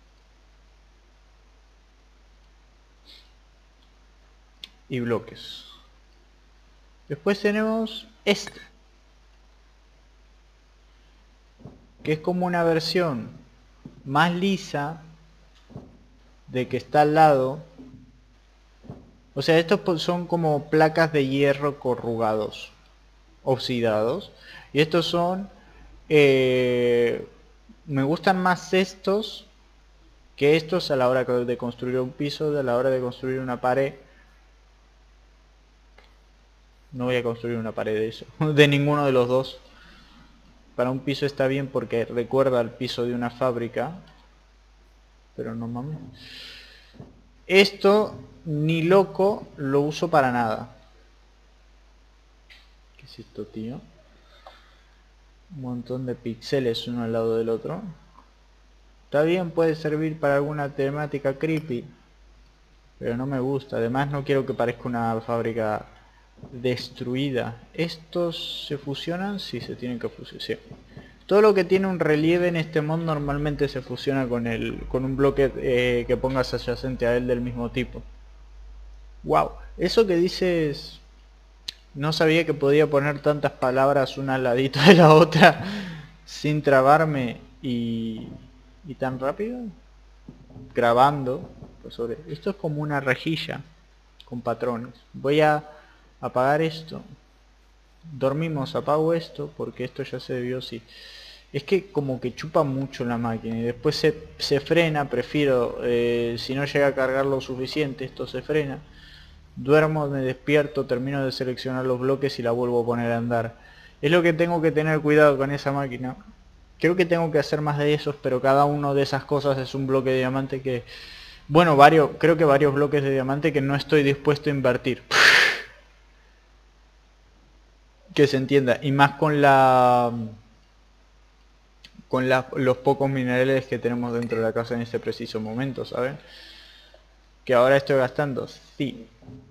Y bloques. Después tenemos este, que es como una versión más lisa de que está al lado. O sea, estos son como placas de hierro corrugados, oxidados. Y estos son... me gustan más estos que estos a la hora de construir un piso, a la hora de construir una pared. No voy a construir una pared de eso, de ninguno de los dos. Para un piso está bien porque recuerda al piso de una fábrica. Pero no mames. Esto ni loco lo uso para nada. ¿Qué es esto, tío? Un montón de píxeles uno al lado del otro. Está bien, puede servir para alguna temática creepy, pero no me gusta. Además no quiero que parezca una fábrica destruida. ¿Estos se fusionan? Sí, se tienen que fusionar. Sí. Todo lo que tiene un relieve en este mod normalmente se fusiona con un bloque que pongas adyacente a él del mismo tipo. Wow, eso que dices... No sabía que podía poner tantas palabras una al ladito de la otra sin trabarme y tan rápido. Grabando pues sobre esto es como una rejilla con patrones. Voy a apagar esto. Dormimos, apago esto porque esto ya se debió, sí. Es que como que chupa mucho la máquina y después se frena. Prefiero, si no llega a cargar lo suficiente, esto se frena. Duermo, me despierto, termino de seleccionar los bloques y la vuelvo a poner a andar. Es lo que tengo que tener cuidado con esa máquina. Creo que tengo que hacer más de esos, pero cada uno de esas cosas es un bloque de diamante que... Bueno, creo que varios bloques de diamante que no estoy dispuesto a invertir. Que se entienda. Y más con los pocos minerales que tenemos dentro de la casa en este preciso momento, ¿saben? Que ahora estoy gastando, sí.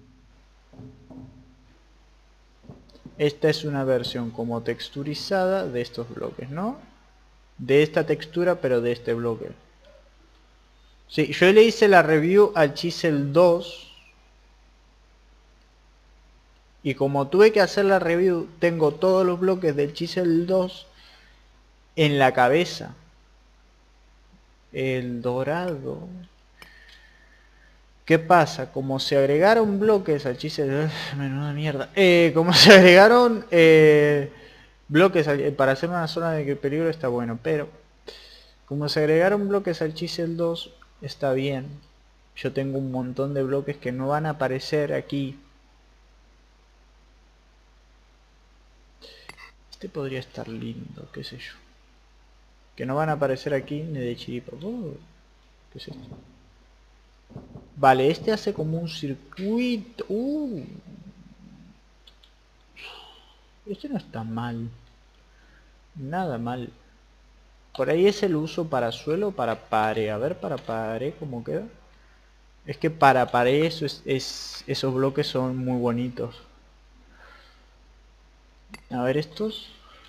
Esta es una versión como texturizada de estos bloques, ¿no? De esta textura, pero de este bloque. Sí, yo le hice la review al Chisel 2. Y como tuve que hacer la review, tengo todos los bloques del Chisel 2 en la cabeza. El dorado. ¿Qué pasa? Como se agregaron bloques al Chisel... menuda mierda. Como se agregaron bloques para hacer una zona de peligro está bueno, pero... Como se agregaron bloques al Chisel 2 está bien. Yo tengo un montón de bloques que no van a aparecer aquí. Este podría estar lindo, qué sé yo. Que no van a aparecer aquí ni de chiripa. ¿Qué es esto? Vale, este hace como un circuito. Este no está mal. Nada mal. Por ahí es el uso para suelo o para pared. A ver, para pared cómo queda. Es que para pared esos bloques son muy bonitos. A ver estos.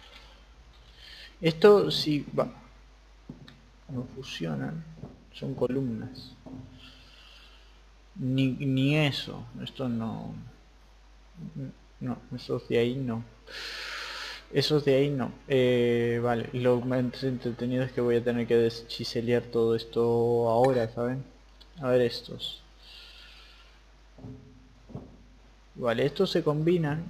Esto sí va. No fusionan. Son columnas. Ni eso. Esto no. No, esos de ahí no. Esos de ahí no. Vale, lo más entretenido es que voy a tener que deschiselear todo esto ahora, ¿saben? A ver estos. Vale, estos se combinan.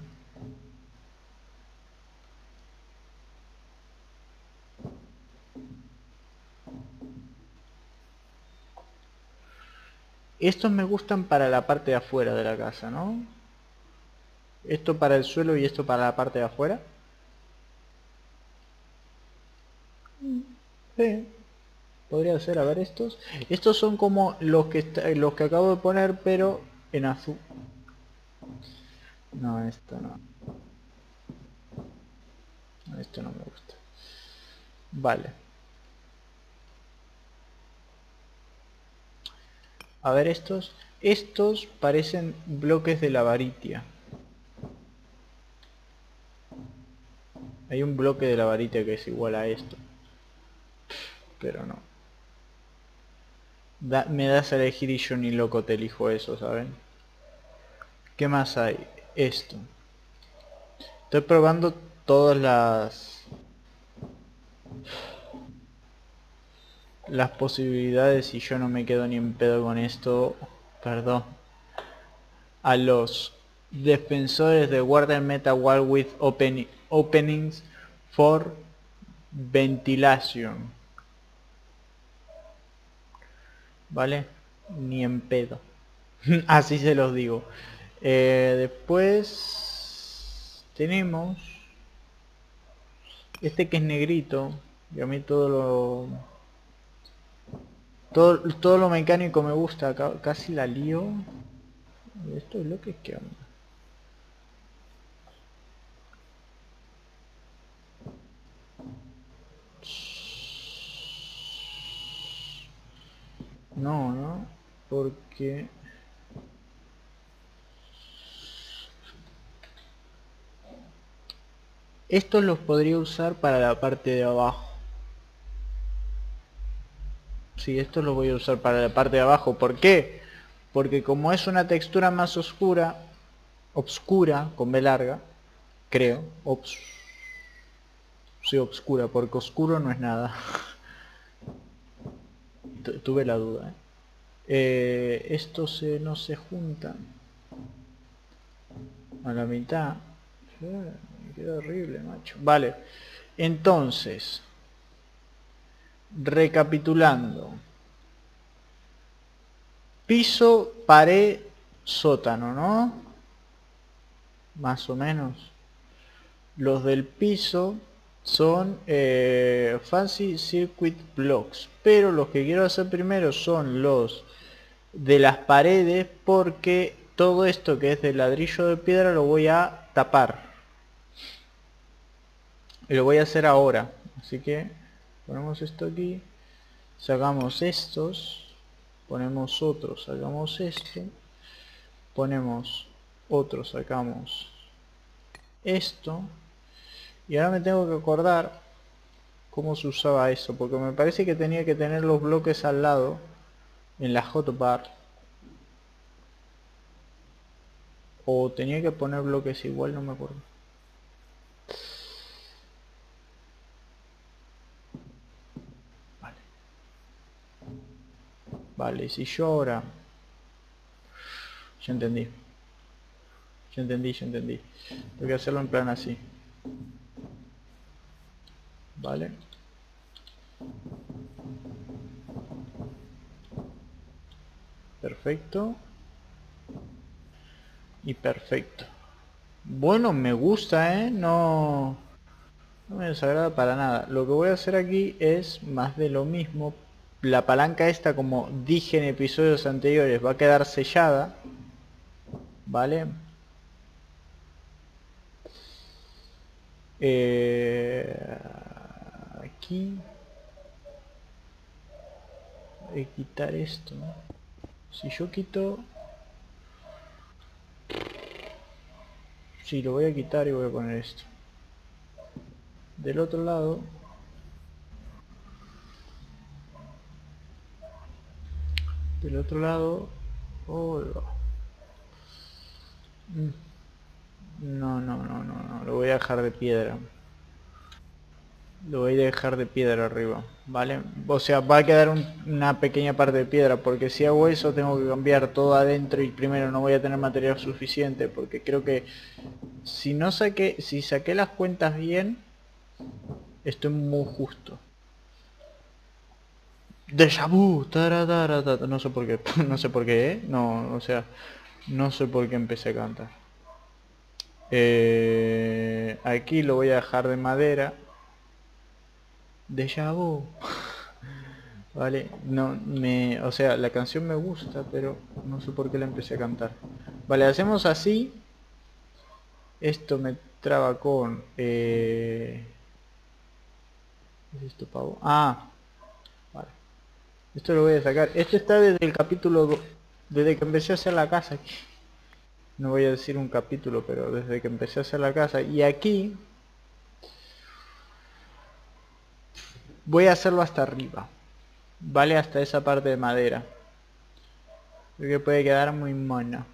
Estos me gustan para la parte de afuera de la casa, ¿no? Esto para el suelo y esto para la parte de afuera. Sí, podría ser. A ver estos. Estos son como los que acabo de poner, pero en azul. No, esto no. Esto no me gusta. Vale. A ver estos. Estos parecen bloques de la varitia. Hay un bloque de la varitia que es igual a esto. Pero no. Me das a elegir y yo ni loco te elijo eso, ¿saben? ¿Qué más hay? Esto. Estoy probando todas las posibilidades y yo no me quedo ni en pedo con esto. Perdón. A los defensores de Warden Meta Wall with openings for ventilation. ¿Vale? Ni en pedo. Así se los digo. Después tenemos este que es negrito. Y a mí todo lo mecánico me gusta. Casi la lío. Esto es lo que es que onda. No, no. Porque estos los podría usar para la parte de abajo. Sí, esto lo voy a usar para la parte de abajo. ¿Por qué? Porque como es una textura más oscura, obscura, con B larga, creo, sí, obscura, porque oscuro no es nada. Tuve la duda, estos no se juntan a la mitad. Me queda horrible, macho. Vale, entonces, recapitulando. Piso, pared, sótano, ¿no? Más o menos. Los del piso son Fancy Circuit Blocks. Pero los que quiero hacer primero son los de las paredes, porque todo esto que es de ladrillo de piedra lo voy a tapar. Y lo voy a hacer ahora. Así que ponemos esto aquí. Sacamos estos. Ponemos otros. Sacamos esto. Ponemos otro. Sacamos esto. Y ahora me tengo que acordar cómo se usaba eso, porque me parece que tenía que tener los bloques al lado en la hotbar, o tenía que poner bloques igual, no me acuerdo. Vale, vale, si yo ahora ya entendí, ya entendí, tengo que hacerlo en plan así, vale. Perfecto. Y perfecto. Bueno, me gusta, no me desagrada para nada. Lo que voy a hacer aquí es más de lo mismo. La palanca esta, como dije en episodios anteriores, va a quedar sellada, ¿vale? Aquí voy a quitar esto. Si yo quito... Sí, lo voy a quitar y voy a poner esto. Del otro lado, oh, no, lo voy a dejar de piedra. Lo voy a dejar de piedra arriba, ¿vale? O sea, va a quedar una pequeña parte de piedra, porque si hago eso tengo que cambiar todo adentro y primero no voy a tener material suficiente, porque creo que si saqué las cuentas bien, estoy muy justo. Déjà vu, no sé por qué, no sé por qué, ¿eh? No, o sea, no sé por qué empecé a cantar. Aquí lo voy a dejar de madera. Déjà vu. Vale, no o sea, la canción me gusta, pero no sé por qué la empecé a cantar. Vale, hacemos así. Esto me traba con... ¿qué es esto, pavo? Ah, vale. Esto lo voy a sacar. Esto está desde el desde que empecé a hacer la casa aquí. No voy a decir un capítulo, pero desde que empecé a hacer la casa. Y aquí voy a hacerlo hasta arriba. Vale, hasta esa parte de madera. Creo que puede quedar muy mono.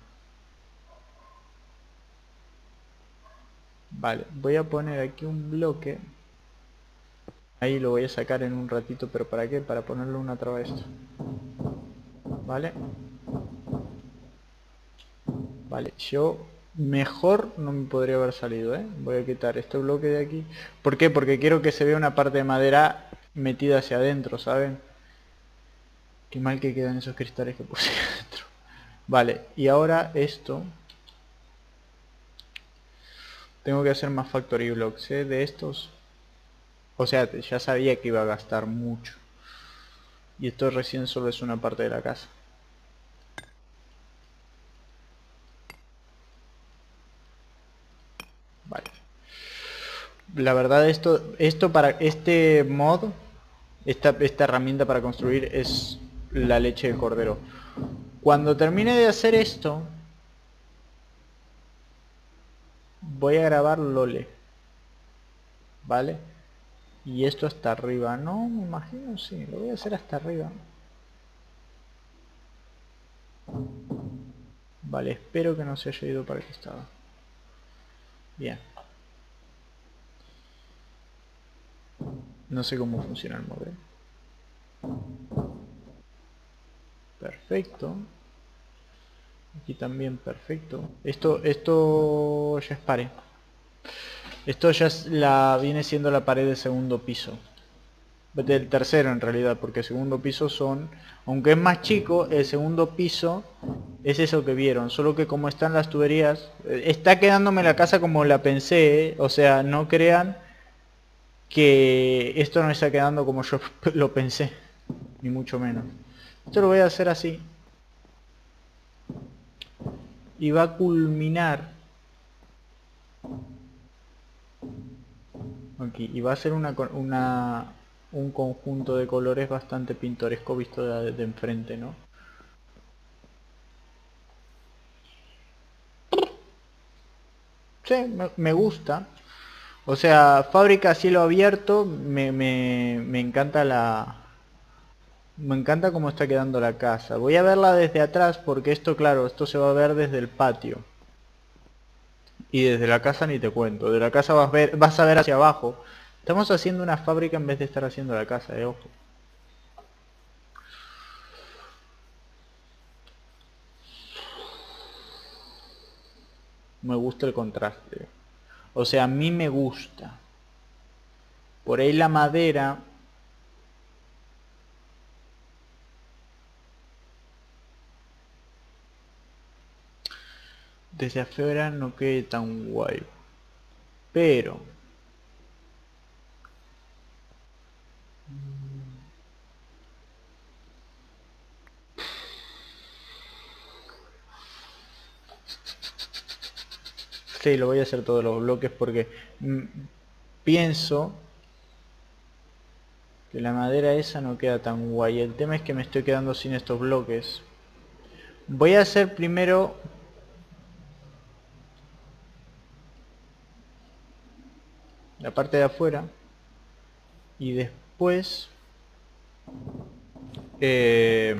Vale, voy a poner aquí un bloque. Ahí lo voy a sacar en un ratito, pero ¿para qué? Para ponerle una traba a esto. Vale. Vale, yo mejor no me podría haber salido, ¿eh? Voy a quitar este bloque de aquí. ¿Por qué? Porque quiero que se vea una parte de madera metida hacia adentro, ¿saben? Qué mal que quedan esos cristales que puse adentro. Vale, y ahora esto. Tengo que hacer más factory blocks, ¿eh? De estos. O sea, ya sabía que iba a gastar mucho. Y esto recién solo es una parte de la casa. Vale. La verdad esto para este mod, esta herramienta para construir es la leche de cordero. Cuando termine de hacer esto, voy a grabar Lole. ¿Vale? Y esto hasta arriba. No, me imagino, sí. Lo voy a hacer hasta arriba. Vale, espero que no se haya ido para el estado. Bien. No sé cómo funciona el mod. Perfecto. Aquí también perfecto. Esto ya es pared. Esto ya viene siendo la pared del segundo piso. Del tercero en realidad, porque el segundo piso son... Aunque es más chico, el segundo piso es eso que vieron. Solo que como están las tuberías... está quedándome la casa como la pensé, ¿eh? O sea, no crean que esto no está quedando como yo lo pensé. Ni mucho menos. Esto lo voy a hacer así. Y va a culminar aquí. Y va a ser un conjunto de colores bastante pintoresco visto de enfrente, ¿no? Sí, me gusta. O sea, fábrica a cielo abierto, me encanta Me encanta cómo está quedando la casa. Voy a verla desde atrás porque esto, claro, esto se va a ver desde el patio. Y desde la casa ni te cuento. De la casa vas a ver hacia abajo. Estamos haciendo una fábrica en vez de estar haciendo la casa, ojo. Me gusta el contraste. O sea, a mí me gusta. Por ahí la madera... desde afuera no quede tan guay. Pero... sí, lo voy a hacer todos los bloques porque... pienso... que la madera esa no queda tan guay. El tema es que me estoy quedando sin estos bloques. Voy a hacer primero... la parte de afuera. Y después eh,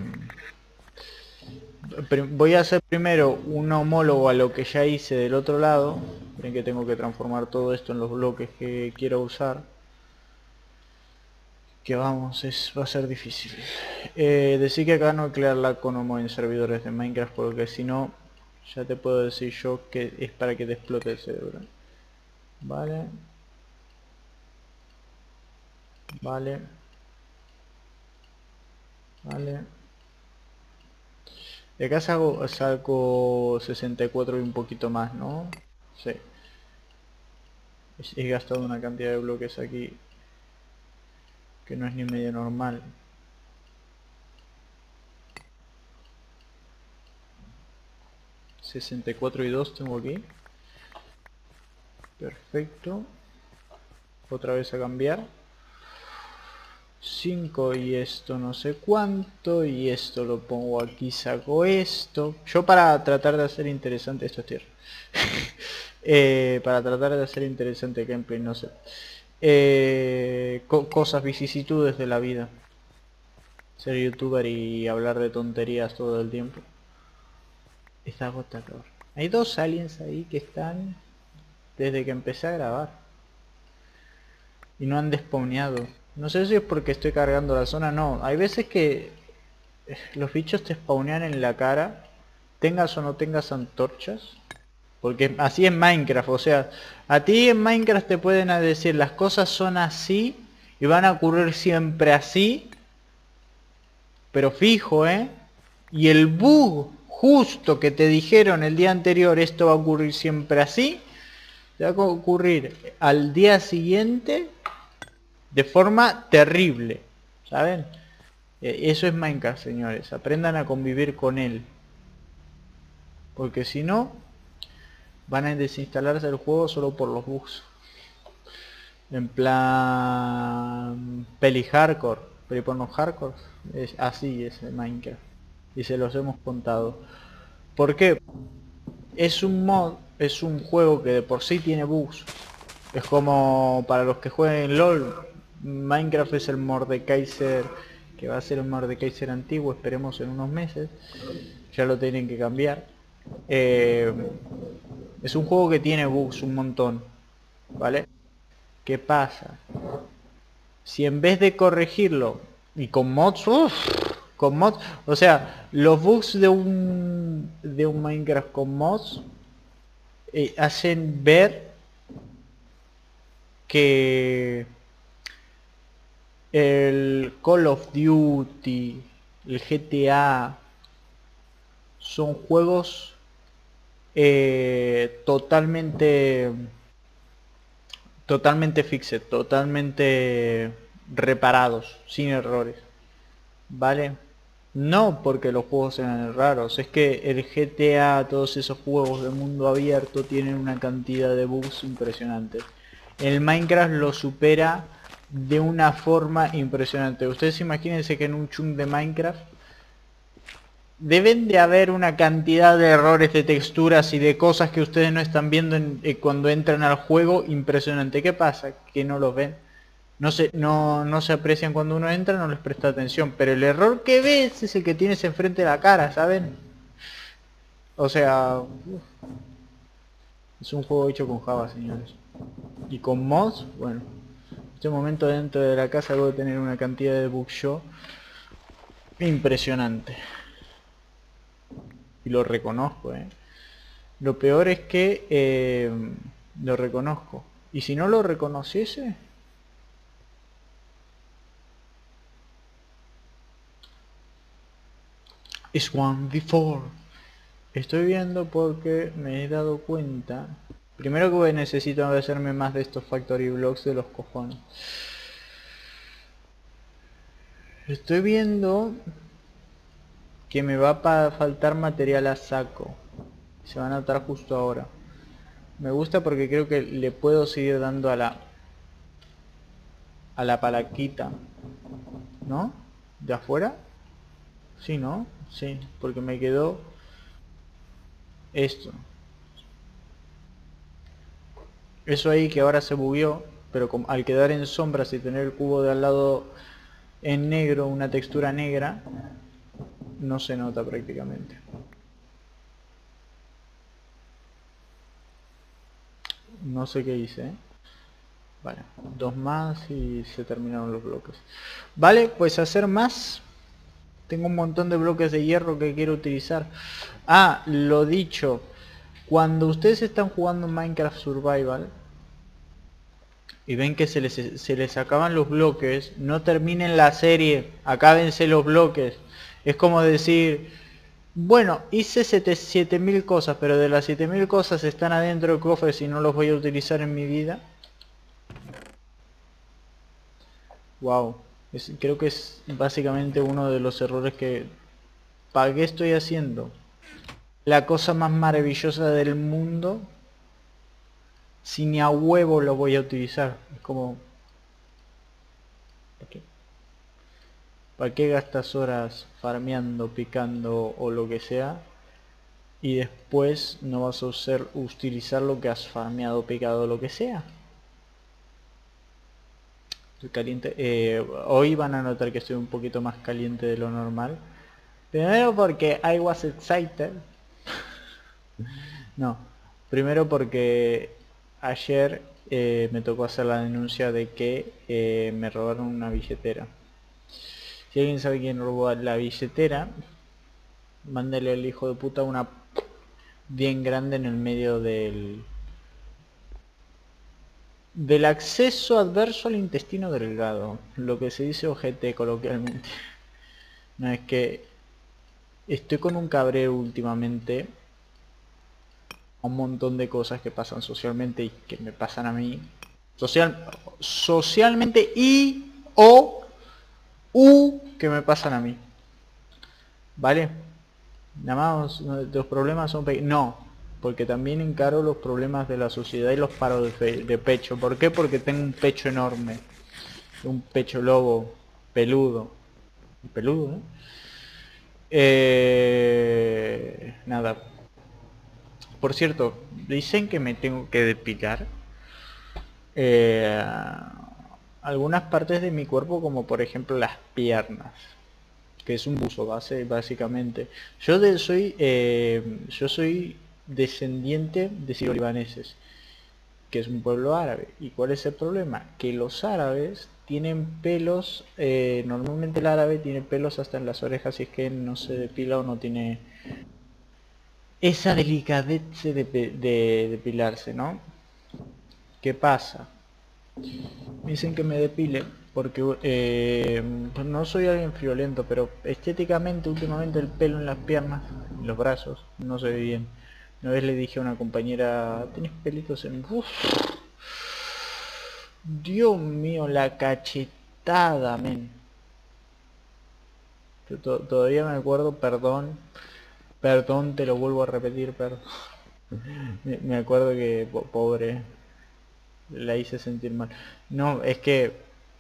voy a hacer primero un homólogo a lo que ya hice del otro lado. Ven que tengo que transformar todo esto en los bloques que quiero usar. Que vamos, va a ser difícil. Decir que acá no crear la Konomo en servidores de Minecraft, porque si no, ya te puedo decir yo que es para que te explote el cerebro. Vale. Vale. Vale. De acá saco 64 y un poquito más, ¿no? Sí. He gastado una cantidad de bloques aquí que no es ni medio normal. $64.2 tengo aquí. Perfecto. Otra vez a cambiar. 5 y esto no sé cuánto. Y esto lo pongo aquí, saco esto. Yo para tratar de hacer interesante... Esto es tierra. Para tratar de hacer interesante el gameplay, no sé. Cosas, vicisitudes de la vida. Ser youtuber y hablar de tonterías todo el tiempo. Es agotador. Hay dos aliens ahí que están desde que empecé a grabar. Y no han despawneado. No sé si es porque estoy cargando la zona, no. Hay veces que los bichos te spawnean en la cara, tengas o no tengas antorchas. Porque así es Minecraft, o sea, a ti en Minecraft te pueden decir las cosas son así y van a ocurrir siempre así, pero fijo, y el bug justo que te dijeron el día anterior, esto va a ocurrir siempre así, te va a ocurrir al día siguiente de forma terrible, ¿saben? Eso es Minecraft, señores, aprendan a convivir con él, porque si no van a desinstalarse el juego solo por los bugs. En plan peli hardcore, peli porno hardcore, es así es el Minecraft. Y se los hemos contado. ¿Por qué? Es un mod, es un juego que de por sí tiene bugs. Es como para los que jueguen LOL, Minecraft es el Mordekaiser, que va a ser un Mordekaiser antiguo, esperemos en unos meses. Ya lo tienen que cambiar. Es un juego que tiene bugs un montón, ¿vale? ¿Qué pasa? Si en vez de corregirlo y con mods, con mods, o sea, los bugs de un Minecraft con mods hacen ver que el Call of Duty, el GTA son juegos totalmente fixed, totalmente reparados, sin errores, ¿vale? No porque los juegos sean raros, es que el GTA, todos esos juegos de mundo abierto tienen una cantidad de bugs impresionantes. El Minecraft lo supera de una forma impresionante. Ustedes imagínense que en un chunk de Minecraft deben de haber una cantidad de errores de texturas y de cosas que ustedes no están viendo cuando entran al juego impresionante. ¿Qué pasa? Que no los ven. No se aprecian cuando uno entra, no les presta atención. Pero el error que ves es el que tienes enfrente de la cara, ¿saben? O sea, es un juego hecho con Java, señores. Y con mods, bueno. En este momento dentro de la casa debo tener una cantidad de bugs yo impresionante. Y lo reconozco, Lo peor es que lo reconozco. Y si no lo reconociese, es one before. Estoy viendo porque me he dado cuenta. Primero que necesito hacerme más de estos factory blocks de los cojones. Estoy viendo que me va a faltar material a saco. Se va a notar justo ahora. Me gusta porque creo que le puedo seguir dando a la palanquita, ¿no? ¿De afuera? Sí, ¿no? Sí, porque me quedó esto. Eso ahí que ahora se bugueó, pero al quedar en sombras y tener el cubo de al lado en negro, una textura negra, no se nota prácticamente. No sé qué hice, ¿eh? Vale, 2 más y se terminaron los bloques. Vale, pues hacer más. Tengo un montón de bloques de hierro que quiero utilizar. Ah, lo dicho. Cuando ustedes están jugando Minecraft Survival y ven que se les acaban los bloques, no terminen la serie, acábense los bloques. Es como decir, bueno, hice 7000 cosas, pero de las 7000 cosas están adentro de cofres y no los voy a utilizar en mi vida. Wow, creo que es básicamente uno de los errores que... ¿Para qué estoy haciendo la cosa más maravillosa del mundo si ni a huevo lo voy a utilizar? Es como... ¿Para qué gastas horas farmeando, picando o lo que sea? Y después no vas a utilizar lo que has farmeado, picado o lo que sea. Estoy caliente. Hoy van a notar que estoy un poquito más caliente de lo normal. Primero porque I was excited. No. Primero porque ayer me tocó hacer la denuncia de que me robaron una billetera. Si alguien sabe quién robó la billetera, mándale al hijo de puta una bien grande en el medio del acceso adverso al intestino delgado. Lo que se dice ojete coloquialmente. No, es que estoy con un cabreo últimamente a un montón de cosas que pasan socialmente y que me pasan a mí. Socialmente y o que me pasan a mí. ¿Vale? Nada más los problemas son no, porque también encaro los problemas de la sociedad y los paro de pecho. ¿Por qué? Porque tengo un pecho enorme. Un pecho lobo, peludo. Peludo, ¿eh? Nada. Por cierto, dicen que me tengo que depilar algunas partes de mi cuerpo, como por ejemplo las piernas, que es un buzo básicamente. Yo soy descendiente de sirio-libaneses, que es un pueblo árabe. ¿Y cuál es el problema? Que los árabes tienen pelos, normalmente el árabe tiene pelos hasta en las orejas si es que no se depila o no tiene esa delicadez de depilarse, ¿no? ¿Qué pasa? Me dicen que me depile porque pues no soy alguien friolento, pero estéticamente últimamente el pelo en las piernas, en los brazos, no se ve bien. Una vez le dije a una compañera, ¿tenés pelitos en...? Uf, Dios mío, la cachetada, men. Todavía me acuerdo, perdón, te lo vuelvo a repetir, perdón. Me acuerdo que, pobre, la hice sentir mal. No, es que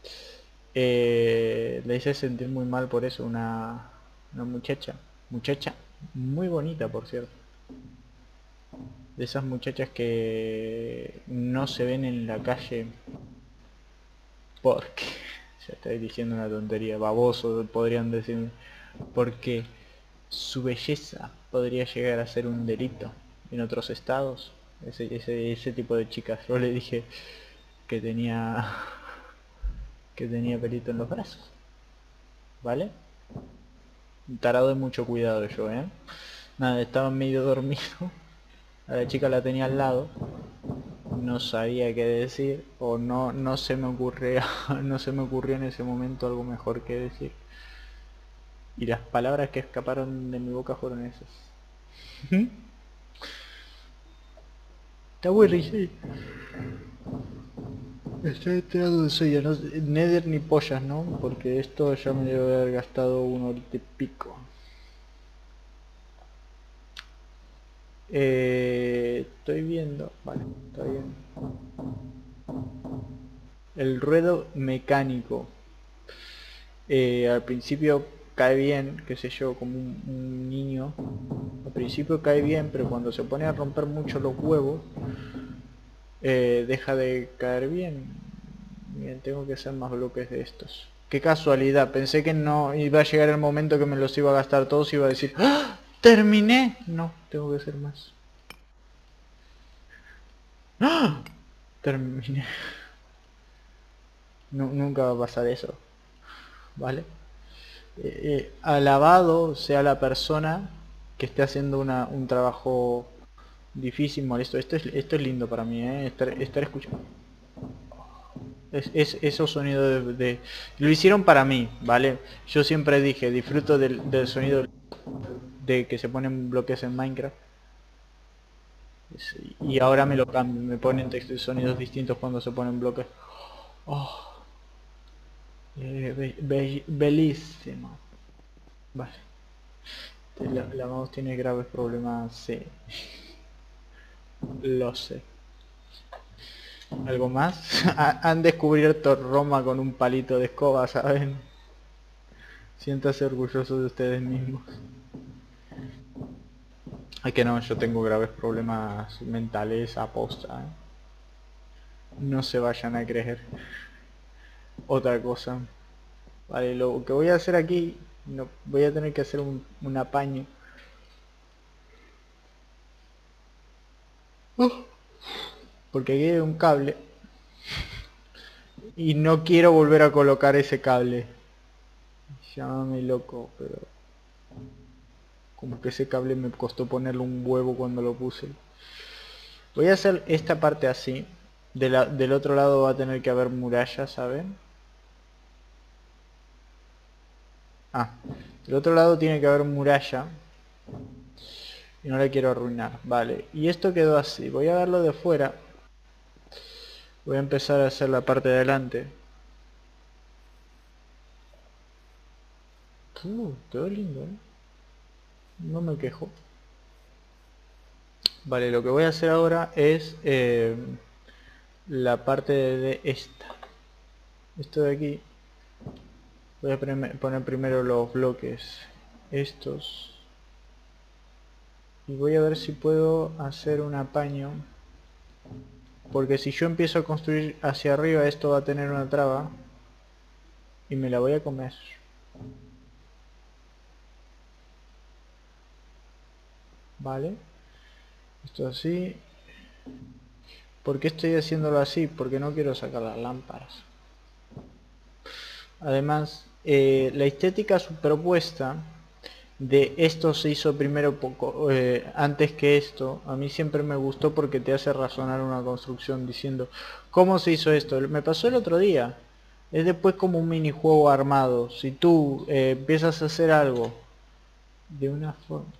la hice sentir muy mal por eso, una muchacha muy bonita, por cierto. De esas muchachas que no se ven en la calle porque, ya estoy diciendo una tontería, baboso podrían decir, porque su belleza podría llegar a ser un delito en otros estados. Ese tipo de chicas. Yo le dije que tenía pelito en los brazos, ¿vale? Un tarado de mucho cuidado yo, Nada, estaba medio dormido. A la chica la tenía al lado. No sabía qué decir. O no se me ocurría. No se me ocurrió en ese momento algo mejor que decir. Y las palabras que escaparon de mi boca fueron esas. Está bueno, sí. Estoy enterado de eso ya, no, Nether ni pollas, ¿no? Porque esto ya me debe haber gastado 1 horita y pico. Estoy viendo, vale, está bien. El ruedo mecánico. Al principio cae bien, qué sé yo, como un niño. Al principio cae bien, pero cuando se pone a romper mucho los huevos, deja de caer bien. Bien, tengo que hacer más bloques de estos. Qué casualidad, pensé que no iba a llegar el momento que me los iba a gastar todos y iba a decir ¡ah! ¡Terminé! No, tengo que hacer más. ¡Ah! Terminé. Nunca va a pasar eso, ¿vale? Alabado sea la persona que esté haciendo un trabajo difícil, molesto. Esto es lindo para mí, ¿eh? Estar escuchando. Esos sonidos Lo hicieron para mí, ¿vale? Yo siempre dije, disfruto del sonido de que se ponen bloques en Minecraft. Y ahora me lo cambian, me ponen textos y sonidos distintos cuando se ponen bloques. Oh, bellísimo. Vale. La mouse tiene graves problemas, sí. Lo sé. ¿Algo más? Han descubierto Roma con un palito de escoba, ¿saben? Siéntase orgulloso de ustedes mismos. Es que no, yo tengo graves problemas mentales aposta, ¿eh? No se vayan a creer. Otra cosa. Vale, lo que voy a hacer aquí, no, voy a tener que hacer un apaño. Porque aquí hay un cable. Y no quiero volver a colocar ese cable. Llámame loco, pero... Como que ese cable me costó ponerle un huevo cuando lo puse. Voy a hacer esta parte así. Del otro lado va a tener que haber muralla, ¿saben? Ah, del otro lado tiene que haber muralla. Y no la quiero arruinar. Vale, y esto quedó así. Voy a verlo de fuera. Voy a empezar a hacer la parte de adelante. Quedó lindo, ¿eh? No me quejo. Vale, lo que voy a hacer ahora es la parte de esta. Esto de aquí. Voy a poner primero los bloques estos. Y voy a ver si puedo hacer un apaño. Porque si yo empiezo a construir hacia arriba, esto va a tener una traba. Y me la voy a comer. Vale. Esto así. ¿Por qué estoy haciéndolo así? Porque no quiero sacar las lámparas. Además, la estética propuesta de esto se hizo primero poco antes que esto. A mí siempre me gustó porque te hace razonar una construcción diciendo ¿cómo se hizo esto? Me pasó el otro día. Es después como un minijuego armado. Si tú empiezas a hacer algo de una forma...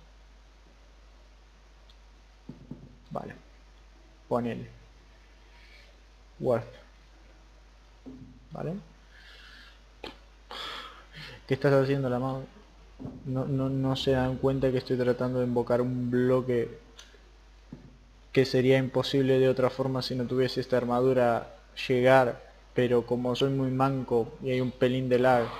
Vale. Ponele. Warp. ¿Vale? ¿Qué estás haciendo la mano? No se dan cuenta que estoy tratando de invocar un bloque que sería imposible de otra forma si no tuviese esta armadura llegar, pero como soy muy manco y hay un pelín de lag,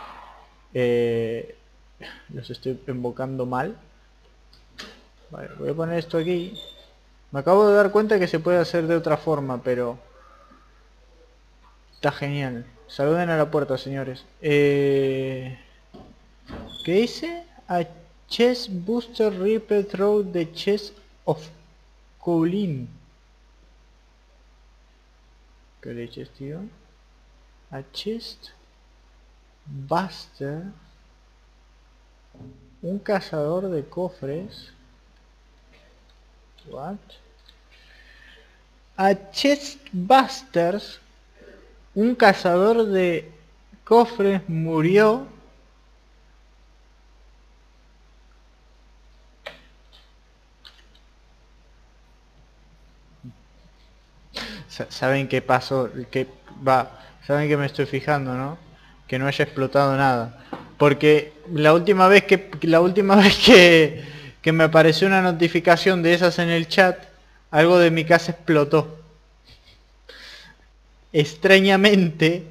los estoy invocando mal. Vale, voy a poner esto aquí. Me acabo de dar cuenta que se puede hacer de otra forma, pero está genial. Saluden a la puerta, señores. ¿Qué dice? A chest booster ripple through the chest of Colin. ¿Qué leches, tío? A chest buster. Un cazador de cofres. What? A chest busters. Un cazador de cofres murió. ¿Saben qué pasó? ¿Saben que me estoy fijando, no? Que no haya explotado nada. Porque la última vez que me apareció una notificación de esas en el chat, algo de mi casa explotó. Extrañamente,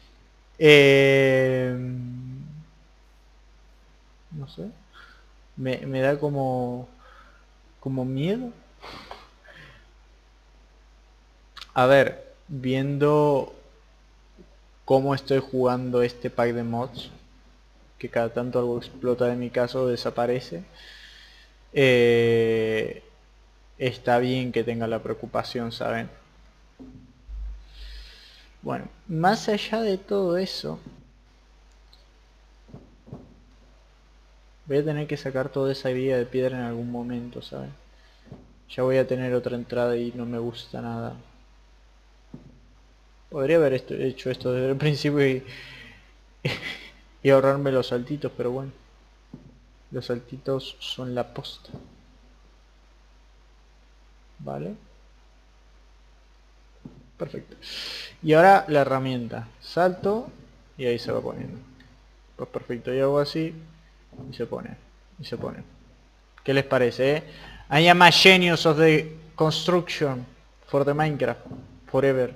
no sé, me da como miedo. A ver, viendo cómo estoy jugando este pack de mods, que cada tanto algo explota de mi caso o desaparece. Está bien que tenga la preocupación, ¿saben? Bueno, más allá de todo eso, voy a tener que sacar toda esa vía de piedra en algún momento, ¿saben? Ya voy a tener otra entrada y no me gusta nada. Podría haber hecho esto desde el principio y ahorrarme los saltitos, pero bueno. Los saltitos son la posta. Vale. Perfecto. Y ahora la herramienta. Salto y ahí se va poniendo. Pues perfecto, y hago así y se pone. Y se pone. ¿Qué les parece, I am a genius of the construction for the Minecraft. Forever.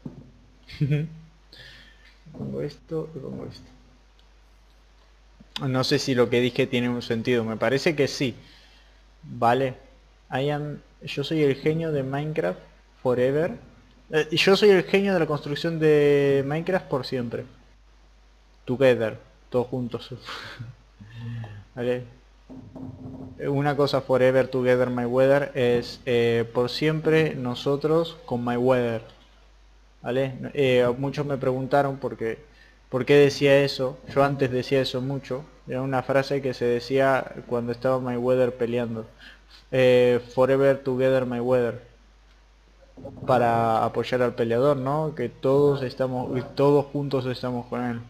Pongo esto y pongo esto. No sé si lo que dije tiene un sentido. Me parece que sí. Vale. Yo soy el genio de Minecraft forever. Yo soy el genio de la construcción de Minecraft por siempre. Together. Todos juntos. Vale. Una cosa forever together my weather es por siempre nosotros con my weather. ¿Vale? Muchos me preguntaron por qué decía eso. Yo antes decía eso mucho. Era una frase que se decía cuando estaba my weather peleando. Forever together my weather. Para apoyar al peleador, ¿no? Que todos juntos estamos con él.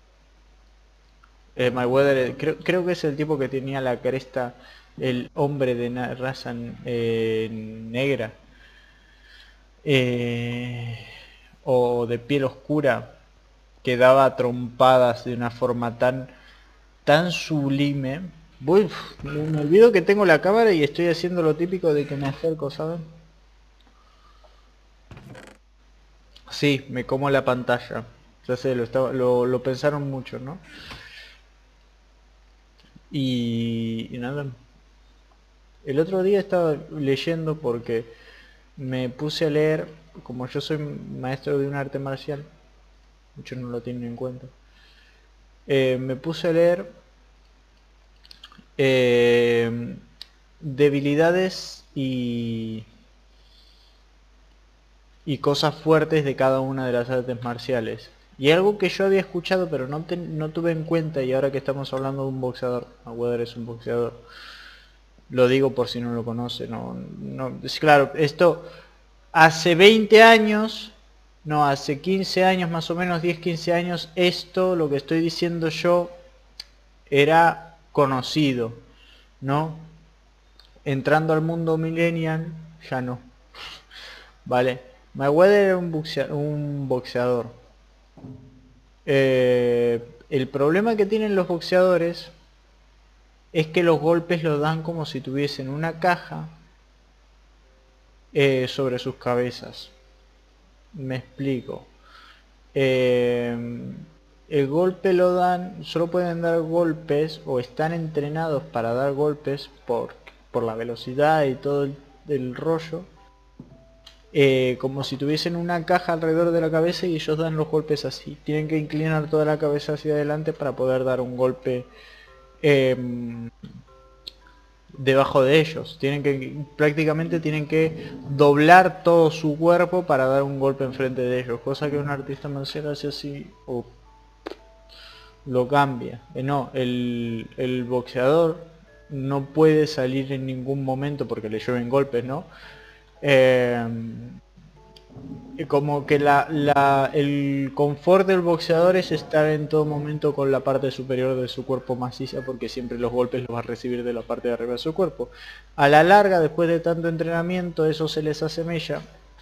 My weather, creo que es el tipo que tenía la cresta, el hombre de raza negra. O de piel oscura, que daba trompadas de una forma tan sublime. Me olvido que tengo la cámara y estoy haciendo lo típico de que me acerco, ¿saben? Sí, me como la pantalla. Ya sé, lo pensaron mucho, ¿no? Y nada. El otro día estaba leyendo porque me puse a leer, como yo soy maestro de un arte marcial, muchos no lo tienen en cuenta. Me puse a leer debilidades y cosas fuertes de cada una de las artes marciales. Y algo que yo había escuchado pero no tuve en cuenta, y ahora que estamos hablando de un boxeador, Mayweather es un boxeador, lo digo por si no lo conoce, es claro, esto hace 20 años, no, hace 15 años más o menos, 10-15 años, esto, lo que estoy diciendo yo, era conocido, ¿no? Entrando al mundo millennial, ya no. Vale, Mayweather era un boxeador. El problema que tienen los boxeadores es que los golpes los dan como si tuviesen una caja sobre sus cabezas. Me explico. El golpe lo dan, solo pueden dar golpes o están entrenados para dar golpes por la velocidad y todo el rollo. Como si tuviesen una caja alrededor de la cabeza y ellos dan los golpes así. Tienen que inclinar toda la cabeza hacia adelante para poder dar un golpe debajo de ellos. Prácticamente tienen que doblar todo su cuerpo para dar un golpe enfrente de ellos. Cosa que un artista marcial hace así o lo cambia. No, el boxeador no puede salir en ningún momento porque le llueven golpes, ¿no? Como que el confort del boxeador es estar en todo momento con la parte superior de su cuerpo maciza, porque siempre los golpes los va a recibir de la parte de arriba de su cuerpo. A la larga, después de tanto entrenamiento, eso se les asemella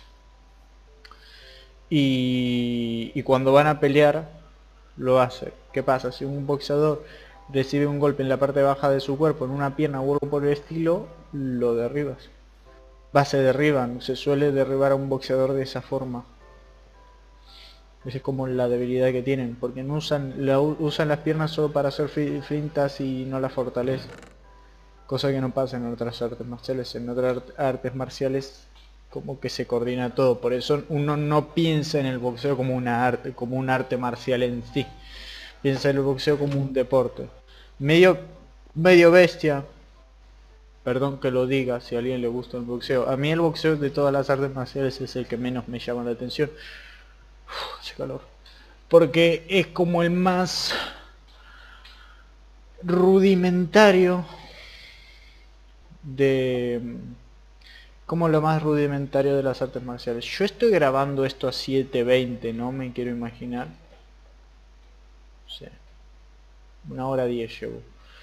y cuando van a pelear lo hace. ¿Qué pasa? Si un boxeador recibe un golpe en la parte baja de su cuerpo, en una pierna o algo por el estilo, lo derribas. Se derriban, se suele derribar a un boxeador de esa forma. Esa es como la debilidad que tienen, porque no usan las piernas solo para hacer fintas y no las fortalecen. Cosa que no pasa en otras artes marciales. En otras artes marciales como que se coordina todo. Por eso uno no piensa en el boxeo como una arte, como un arte marcial en sí. Piensa en el boxeo como un deporte. Medio, medio bestia. Perdón que lo diga si a alguien le gusta el boxeo. A mí el boxeo de todas las artes marciales es el que menos me llama la atención. Uf, hace calor. Porque es como el más rudimentario de... como lo más rudimentario de las artes marciales. Yo estoy grabando esto a 7:20, no me quiero imaginar. No sé. 1 hora 10 llevo.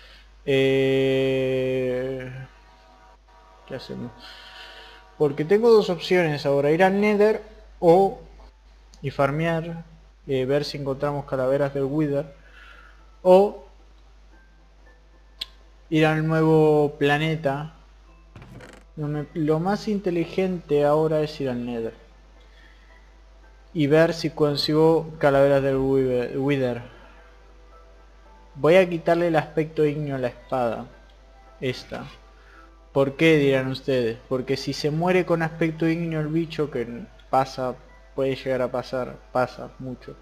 ¿Qué hacemos? Porque tengo dos opciones ahora, ir al Nether o y farmear, ver si encontramos calaveras del Wither, o ir al nuevo planeta. Lo más inteligente ahora es ir al Nether y ver si consigo calaveras del Wither. Voy a quitarle el aspecto ignio a la espada esta. ¿Por qué, dirán ustedes? Porque si se muere con aspecto ignio el bicho, que pasa, puede llegar a pasar, pasa mucho,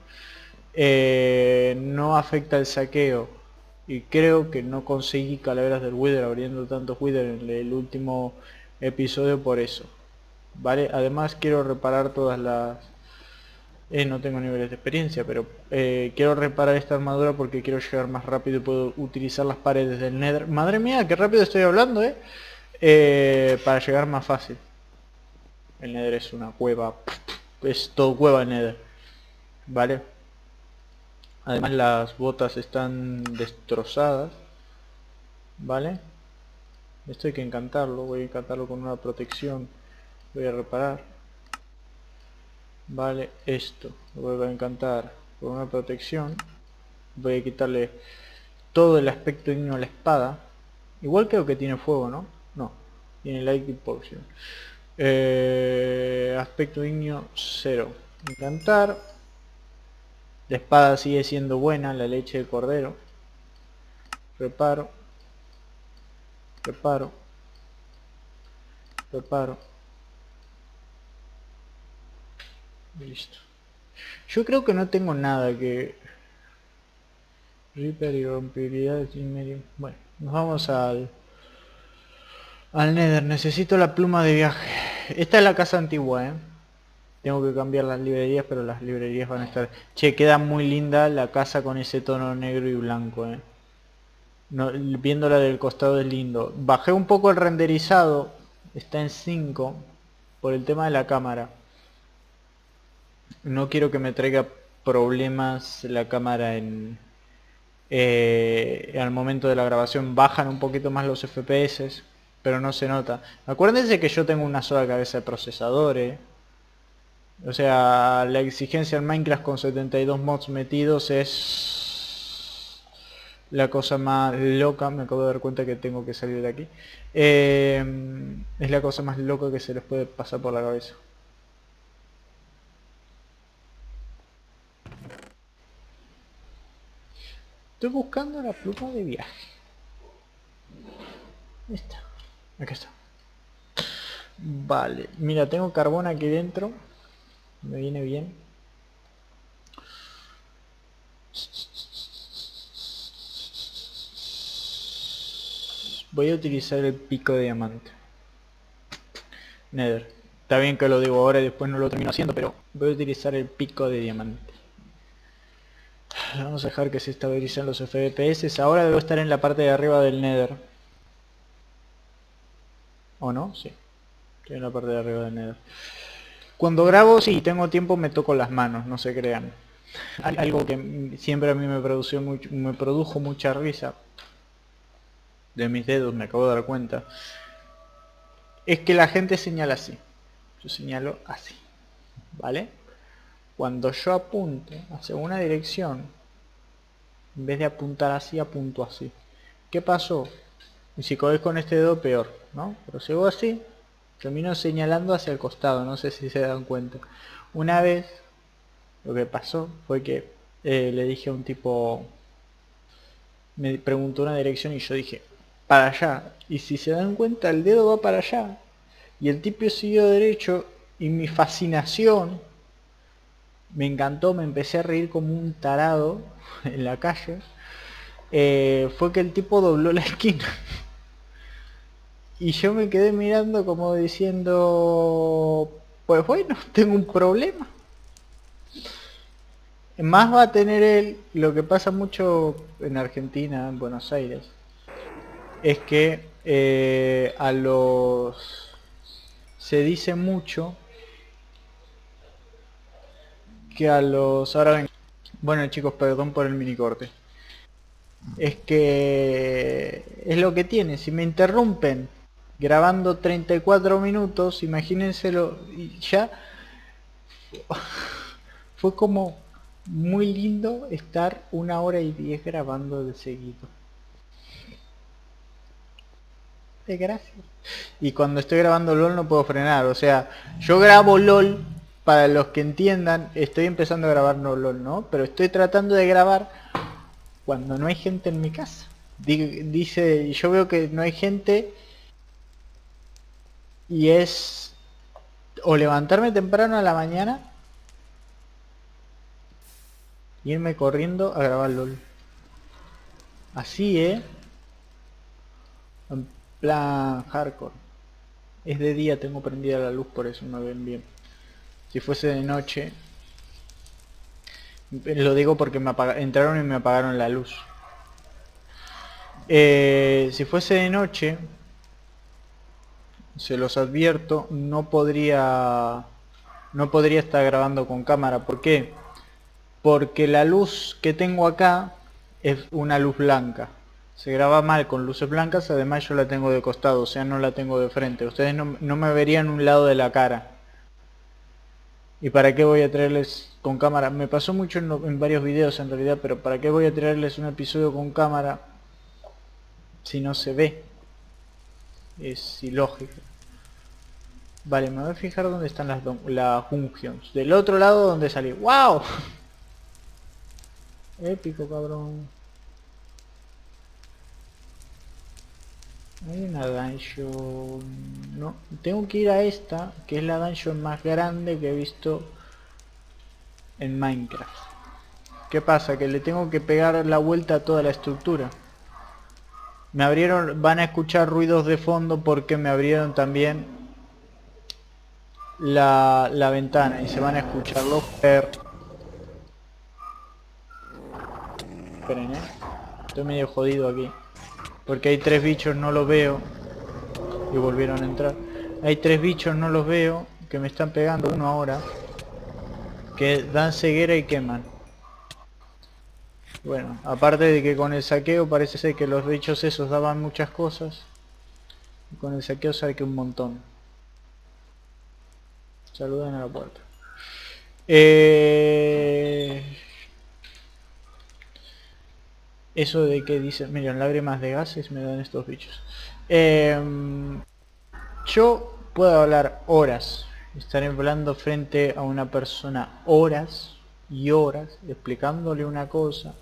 no afecta el saqueo. Y creo que no conseguí calaveras del Wither abriendo tantos Wither en el último episodio por eso. Vale, además quiero reparar todas las... no tengo niveles de experiencia, pero quiero reparar esta armadura porque quiero llegar más rápido y puedo utilizar las paredes del Nether. Madre mía, qué rápido estoy hablando, para llegar más fácil. El Nether es una cueva, es todo cueva el Nether, ¿vale? Además las botas están destrozadas, ¿vale? Esto hay que encantarlo, voy a encantarlo con una protección, voy a reparar. Vale, esto lo vuelvo a encantar con una protección. Voy a quitarle todo el aspecto ignio a la espada. Igual creo que tiene fuego, ¿no? No, tiene Light Potion. Aspecto ignio 0. Encantar. La espada sigue siendo buena, la leche de cordero. Reparo. Reparo. Reparo. Listo. Yo creo que no tengo nada que... Reaper y rompibilidad sin medio. Bueno, nos vamos al Nether. Necesito la pluma de viaje. Esta es la casa antigua, Tengo que cambiar las librerías, pero las librerías van a estar... Che, queda muy linda la casa con ese tono negro y blanco, No, viéndola del costado es lindo. Bajé un poco el renderizado. Está en 5. Por el tema de la cámara. No quiero que me traiga problemas la cámara en... al momento de la grabación bajan un poquito más los FPS, pero no se nota. Acuérdense que yo tengo una sola cabeza de procesador, O sea, la exigencia en Minecraft con 72 mods metidos es la cosa más loca. Me acabo de dar cuenta que tengo que salir de aquí. Es la cosa más loca que se les puede pasar por la cabeza. Estoy buscando la pluma de viaje. Esta. Acá está. Vale. Mira, tengo carbón aquí dentro. Me viene bien. Voy a utilizar el pico de diamante. Nether. Está bien que lo digo ahora y después no lo termino haciendo, pero voy a utilizar el pico de diamante. Vamos a dejar que se estabilicen los FPS. Ahora debo estar en la parte de arriba del Nether. ¿O no? Sí. Estoy en la parte de arriba del Nether. Cuando grabo, si tengo tiempo, me toco las manos, no se crean. Algo que siempre a mí me produjo mucha risa. De mis dedos, me acabo de dar cuenta. Es que la gente señala así. Yo señalo así. ¿Vale? Cuando yo apunto hacia una dirección, en vez de apuntar así, apunto así. ¿Qué pasó? Y si cogéis con este dedo, peor, ¿no? Pero si hago así, termino señalando hacia el costado, no sé si se dan cuenta. Una vez, lo que pasó fue que le dije a un tipo, me preguntó una dirección y yo dije, para allá. Y si se dan cuenta, el dedo va para allá. Y el tipo siguió derecho y mi fascinación, me encantó, me empecé a reír como un tarado en la calle, fue que el tipo dobló la esquina. Y yo me quedé mirando como diciendo, pues bueno, tengo un problema. Más va a tener él, lo que pasa mucho en Argentina, en Buenos Aires, es que se dice mucho que a los... Ahora ven. Bueno chicos, perdón por el mini corte. Es que es lo que tiene, si me interrumpen grabando 34 minutos, imagínenselo, y ya fue como muy lindo estar 1 hora y 10 grabando de seguido. De gracias. Y cuando estoy grabando LOL no puedo frenar, o sea, yo grabo LOL, para los que entiendan, estoy empezando a grabar no LOL, ¿no? Pero estoy tratando de grabar cuando no hay gente en mi casa. Dice, yo veo que no hay gente y es o levantarme temprano a la mañana y irme corriendo a grabar LOL. Así, en plan hardcore. Es de día, tengo prendida la luz, por eso me ven bien. Si fuese de noche, lo digo porque entraron y me apagaron la luz. Si fuese de noche, se los advierto, no podría estar grabando con cámara. ¿Por qué? Porque la luz que tengo acá es una luz blanca. Se graba mal con luces blancas, además yo la tengo de costado, o sea, no la tengo de frente. Ustedes no me verían un lado de la cara. ¿Y para qué voy a traerles con cámara? Me pasó mucho en varios videos en realidad, pero ¿para qué voy a traerles un episodio con cámara si no se ve? Es ilógico. Vale, me voy a fijar dónde están las dungeons. Del otro lado donde salí. ¡Wow! Épico, cabrón. Hay una dungeon... No, tengo que ir a esta, que es la dungeon más grande que he visto en Minecraft. ¿Qué pasa? Que le tengo que pegar la vuelta a toda la estructura. Me abrieron... Van a escuchar ruidos de fondo porque me abrieron también la ventana y se van a escuchar los perros. Esperen, estoy medio jodido aquí. Porque hay 3 bichos, no los veo. Y volvieron a entrar. Hay 3 bichos, no los veo, que me están pegando, uno ahora. Que dan ceguera y queman. Bueno, aparte de que con el saqueo parece ser que los bichos esos daban muchas cosas. Y con el saqueo saqué un montón. Saludan a la puerta. Eso de que dicen, miren, lágrimas de gases me dan estos bichos. Yo puedo hablar horas, estar hablando frente a una persona horas y horas, explicándole una cosa.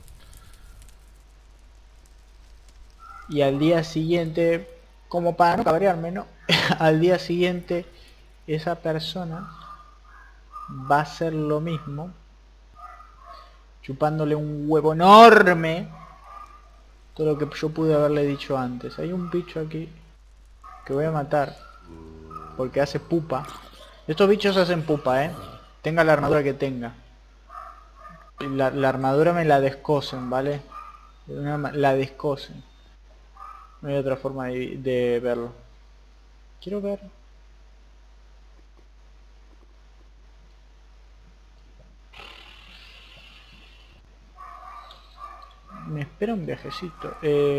Y al día siguiente, como para no cabrearme, ¿no? Al día siguiente esa persona va a hacer lo mismo, chupándole un huevo enorme todo lo que yo pude haberle dicho antes. Hay un bicho aquí que voy a matar porque hace pupa. Estos bichos hacen pupa, tenga la armadura que tenga. La armadura me la descosen, ¿vale? La descosen. No hay otra forma de verlo. Quiero ver. Me espera un viajecito.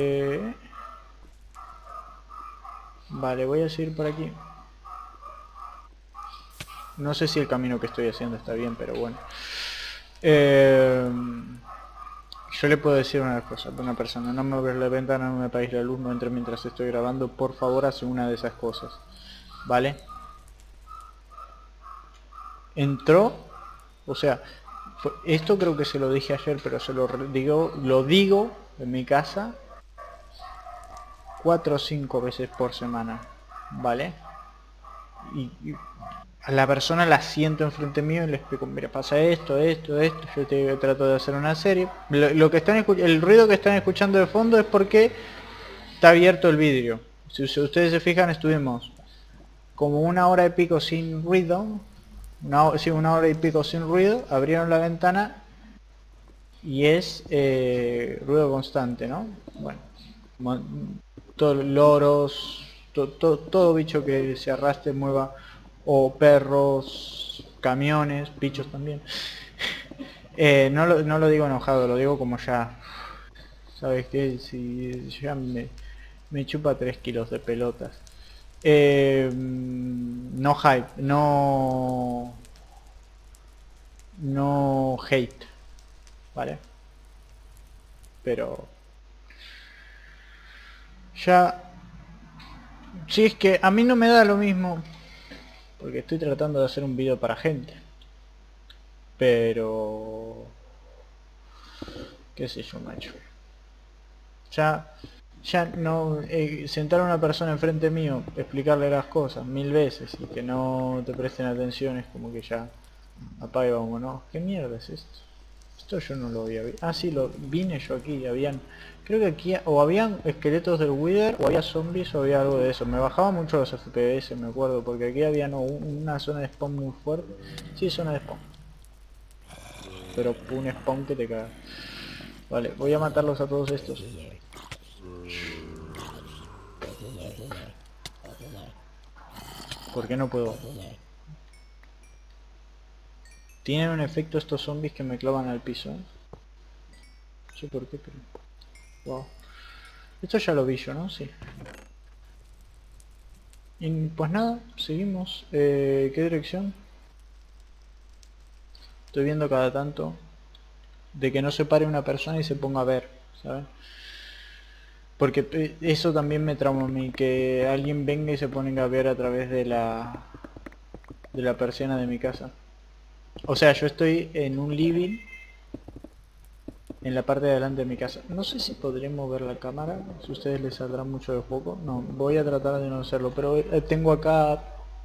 Vale, voy a seguir por aquí. No sé si el camino que estoy haciendo está bien, pero bueno. Yo le puedo decir una cosa a una persona: no me abres la ventana, no me apagues la luz, no entres mientras estoy grabando, por favor hace una de esas cosas. ¿Vale? Entró, o sea, esto creo que se lo dije ayer, pero se lo digo en mi casa 4 o 5 veces por semana, ¿vale? y a la persona la siento enfrente mío y le explico, mira, pasa esto, yo te trato de hacer una serie. Lo que están el ruido que están escuchando de fondo es porque está abierto el vidrio. Si ustedes se fijan, estuvimos como una hora y pico sin ruido, sí, una hora y pico sin ruido, abrieron la ventana y es ruido constante, ¿no? Bueno, todos loros, todo bicho que se arrastre, mueva, o perros, camiones, bichos también. No lo digo enojado, lo digo como ya, ¿sabes qué? Si ya me chupa 3 kilos de pelotas. No hype, no hate, ¿vale? Pero ya, si es que a mí no me da lo mismo, porque estoy tratando de hacer un vídeo para gente, pero qué sé yo, macho. Ya, ya no sentar a una persona enfrente mío, explicarle las cosas 1000 veces y que no te presten atención es como que ya apague y vamos, ¿no? ¿Qué mierda es esto? Esto yo no lo había visto. Ah, sí, lo vine yo aquí. Habían, creo que aquí o habían esqueletos del Wither o había zombies o había algo de eso. Me bajaba mucho los FPS, me acuerdo, porque aquí había no, una zona de spawn muy fuerte. Sí, zona de spawn. Pero un spawn que te caga. Vale, voy a matarlos a todos estos. ¿Por qué no puedo? Tienen un efecto estos zombies que me clavan al piso, ¿eh? No sé por qué, pero... Wow. Esto ya lo vi yo, ¿no? Sí. Y pues nada, seguimos. ¿Qué dirección? Estoy viendo cada tanto de que no se pare una persona y se ponga a ver, ¿sabes? Porque eso también me trauma a mí, que alguien venga y se ponga a ver a través de la persiana de mi casa. O sea, yo estoy en un living en la parte de adelante de mi casa. No sé si podré mover la cámara, si a ustedes les saldrá mucho de foco. No, voy a tratar de no hacerlo, pero tengo acá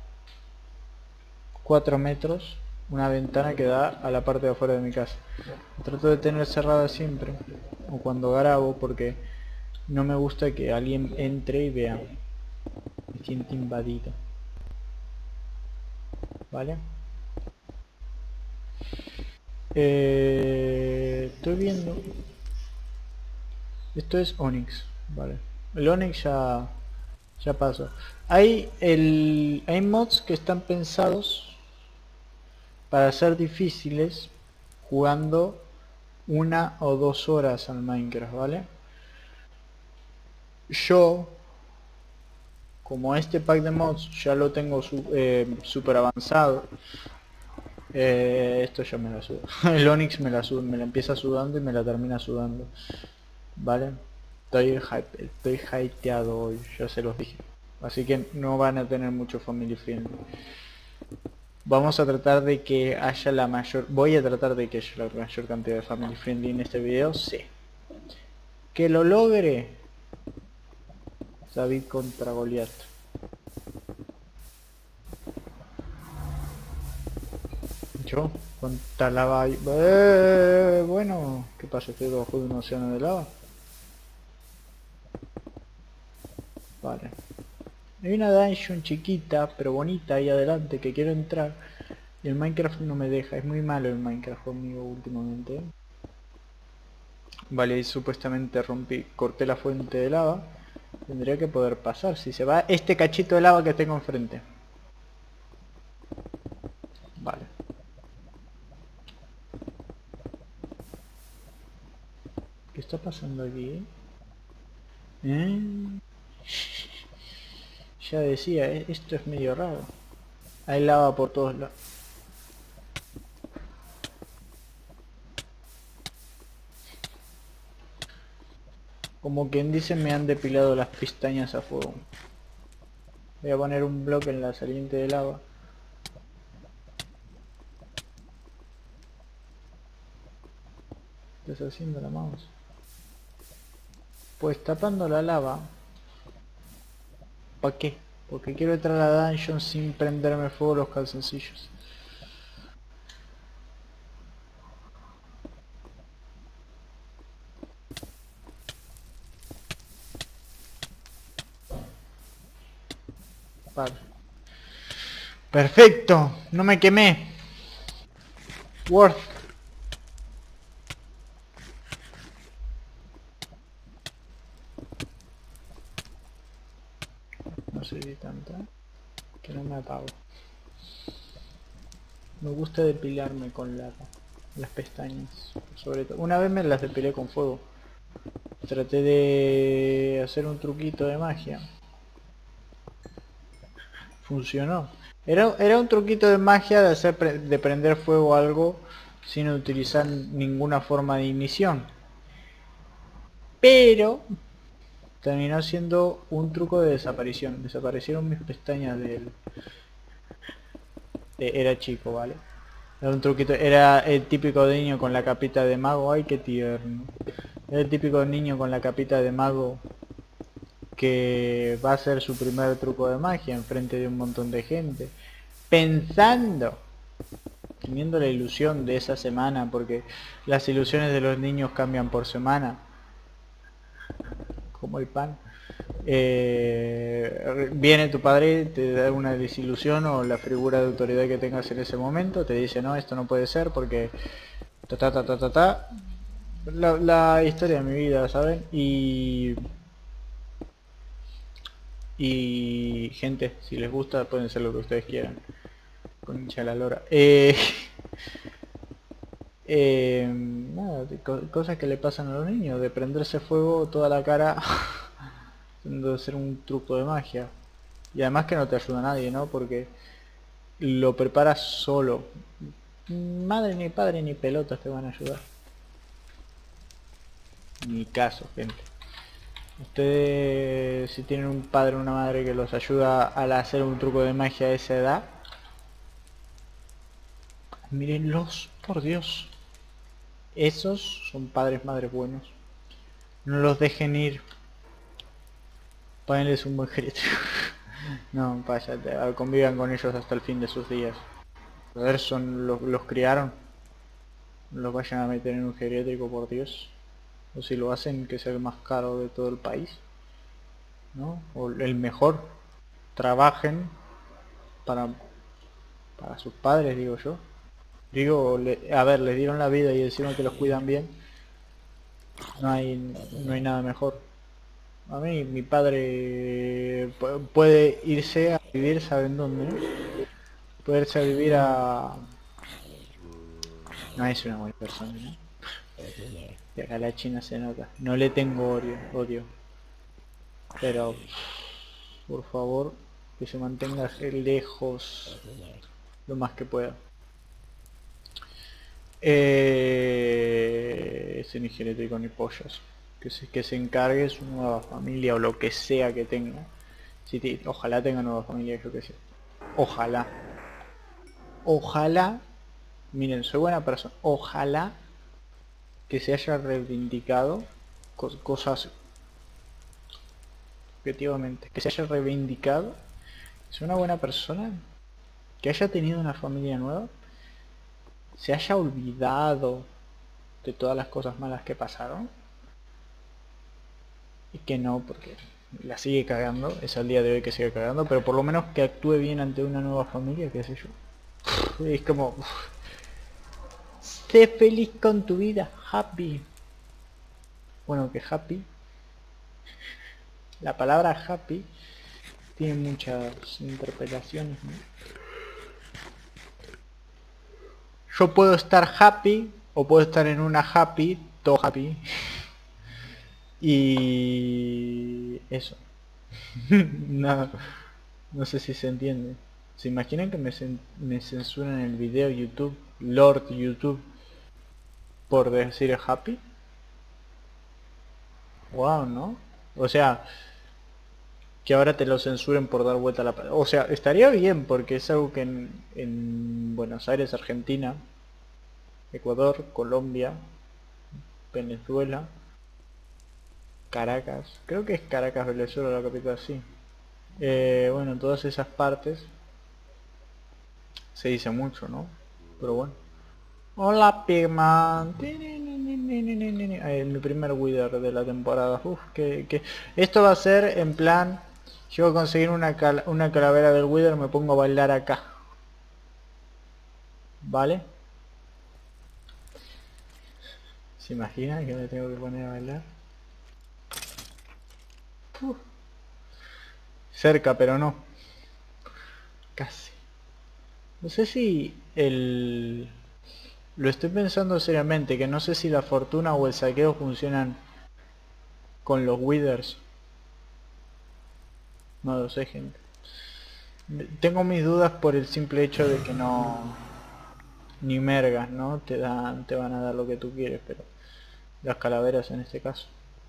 4 metros una ventana que da a la parte de afuera de mi casa. Trato de tener cerrada siempre, o cuando grabo, porque no me gusta que alguien entre y vea. Me siento invadido. ¿Vale? Estoy viendo. Esto es Onyx, vale. El Onyx ya pasó. Hay mods que están pensados para ser difíciles jugando 1 o 2 horas al Minecraft, ¿vale? Yo, como este pack de mods ya lo tengo super avanzado, esto ya me la suda. El Onyx me la empieza sudando y me la termina sudando. ¿Vale? Estoy hypeado hoy, ya se los dije. Así que no van a tener mucho family friendly. Vamos a tratar de que haya la mayor... Voy a tratar de que haya la mayor cantidad de family friendly en este video, sí. Que lo logre David contra Goliath. Yo, cuánta lava hay... bueno, ¿qué pasa? Estoy debajo de un océano de lava. Vale. Hay una dungeon chiquita, pero bonita ahí adelante que quiero entrar. Y el Minecraft no me deja. Es muy malo el Minecraft conmigo últimamente. Vale, ahí supuestamente corté la fuente de lava. Tendría que poder pasar si se va este cachito de lava que tengo enfrente. Vale. ¿Qué está pasando aquí? ¿Eh? Ya decía, esto es medio raro. Hay lava por todos lados. Como quien dice, me han depilado las pestañas a fuego. Voy a poner un bloque en la saliente de lava. ¿Qué estás haciendo la mouse? Pues tapando la lava. ¿Para qué? Porque quiero entrar a la dungeon sin prenderme fuego los calzoncillos. Vale. Perfecto, no me quemé. Worth. No sé si tanta. Que no me apago. Me gusta depilarme con las pestañas. Sobre todo. Una vez me las depilé con fuego. Traté de hacer un truquito de magia. Funcionó. Era un truquito de magia de de prender fuego a algo sin utilizar ninguna forma de ignición. Pero terminó siendo un truco de desaparición. Desaparecieron mis pestañas era chico, ¿vale? Era un truquito, era el típico niño con la capita de mago. Ay, qué tierno. Era el típico niño con la capita de mago que va a hacer su primer truco de magia enfrente de un montón de gente. Pensando, teniendo la ilusión de esa semana, porque las ilusiones de los niños cambian por semana, como el pan. Viene tu padre, te da una desilusión o la figura de autoridad que tengas en ese momento, te dice no, esto no puede ser porque la historia de mi vida, ¿saben? Y gente, si les gusta pueden ser lo que ustedes quieran. Concha la lora. Nada, cosas que le pasan a los niños, de prenderse fuego toda la cara de hacer un truco de magia. Y además que no te ayuda a nadie, ¿no? Porque lo preparas solo. Madre ni padre ni pelotas te van a ayudar. Ni caso, gente. Ustedes, si tienen un padre o una madre que los ayuda a hacer un truco de magia a esa edad, mírenlos, por Dios. Esos son padres, madres buenos. No los dejen ir. Páguenles un buen crédito. No, váyate, convivan con ellos hasta el fin de sus días. A ver, los criaron. No los vayan a meter en un geriátrico, por Dios. O si lo hacen, que sea el más caro de todo el país, ¿no? O el mejor. Trabajen para sus padres, digo yo. Digo, a ver, les dieron la vida y encima que los cuidan bien. No hay nada mejor. A mí, mi padre puede irse a vivir, ¿saben dónde? Puede irse a vivir a... No es una buena persona, ¿no? Y acá la China se nota. No le tengo odio. Pero, por favor, que se mantenga lejos lo más que pueda. Ese ni genético ni pollas. Que se encargue su nueva familia o lo que sea que tenga. Ojalá tenga nueva familia, yo que sé. Ojalá. Ojalá. Miren, soy buena persona. Ojalá que se haya reivindicado cosas objetivamente, que se haya reivindicado, es una buena persona, que haya tenido una familia nueva, se haya olvidado de todas las cosas malas que pasaron, y que no, porque la sigue cagando, es al día de hoy que sigue cagando, pero por lo menos que actúe bien ante una nueva familia, qué sé yo. Es como... sé feliz con tu vida, happy. Bueno, que happy, la palabra happy tiene muchas interpretaciones, ¿no? Yo puedo estar happy o puedo estar en una happy, todo happy. Y eso. No, no sé si se entiende. ¿Se imaginan que me censuran el video YouTube, Lord YouTube, por decir happy? Wow, ¿no? O sea, que ahora te lo censuren por dar vuelta a la... O sea, estaría bien porque es algo que en Buenos Aires, Argentina, Ecuador, Colombia, Venezuela, Caracas, creo que es Caracas, Venezuela la capital, sí. Bueno, todas esas partes se dice mucho, ¿no? Pero bueno. Hola Pigman. Mi primer Wither de la temporada. Uf, que... Esto va a ser en plan... Llego a conseguir una calavera del Wither, me pongo a bailar acá. ¿Vale? ¿Se imagina que me tengo que poner a bailar? Uf. Cerca, pero no. Casi. No sé si el... Lo estoy pensando seriamente, que no sé si la fortuna o el saqueo funcionan con los Withers. No lo sé, gente. Tengo mis dudas por el simple hecho de que no... Ni mergas, ¿no? Te van a dar lo que tú quieres, pero... Las calaveras en este caso.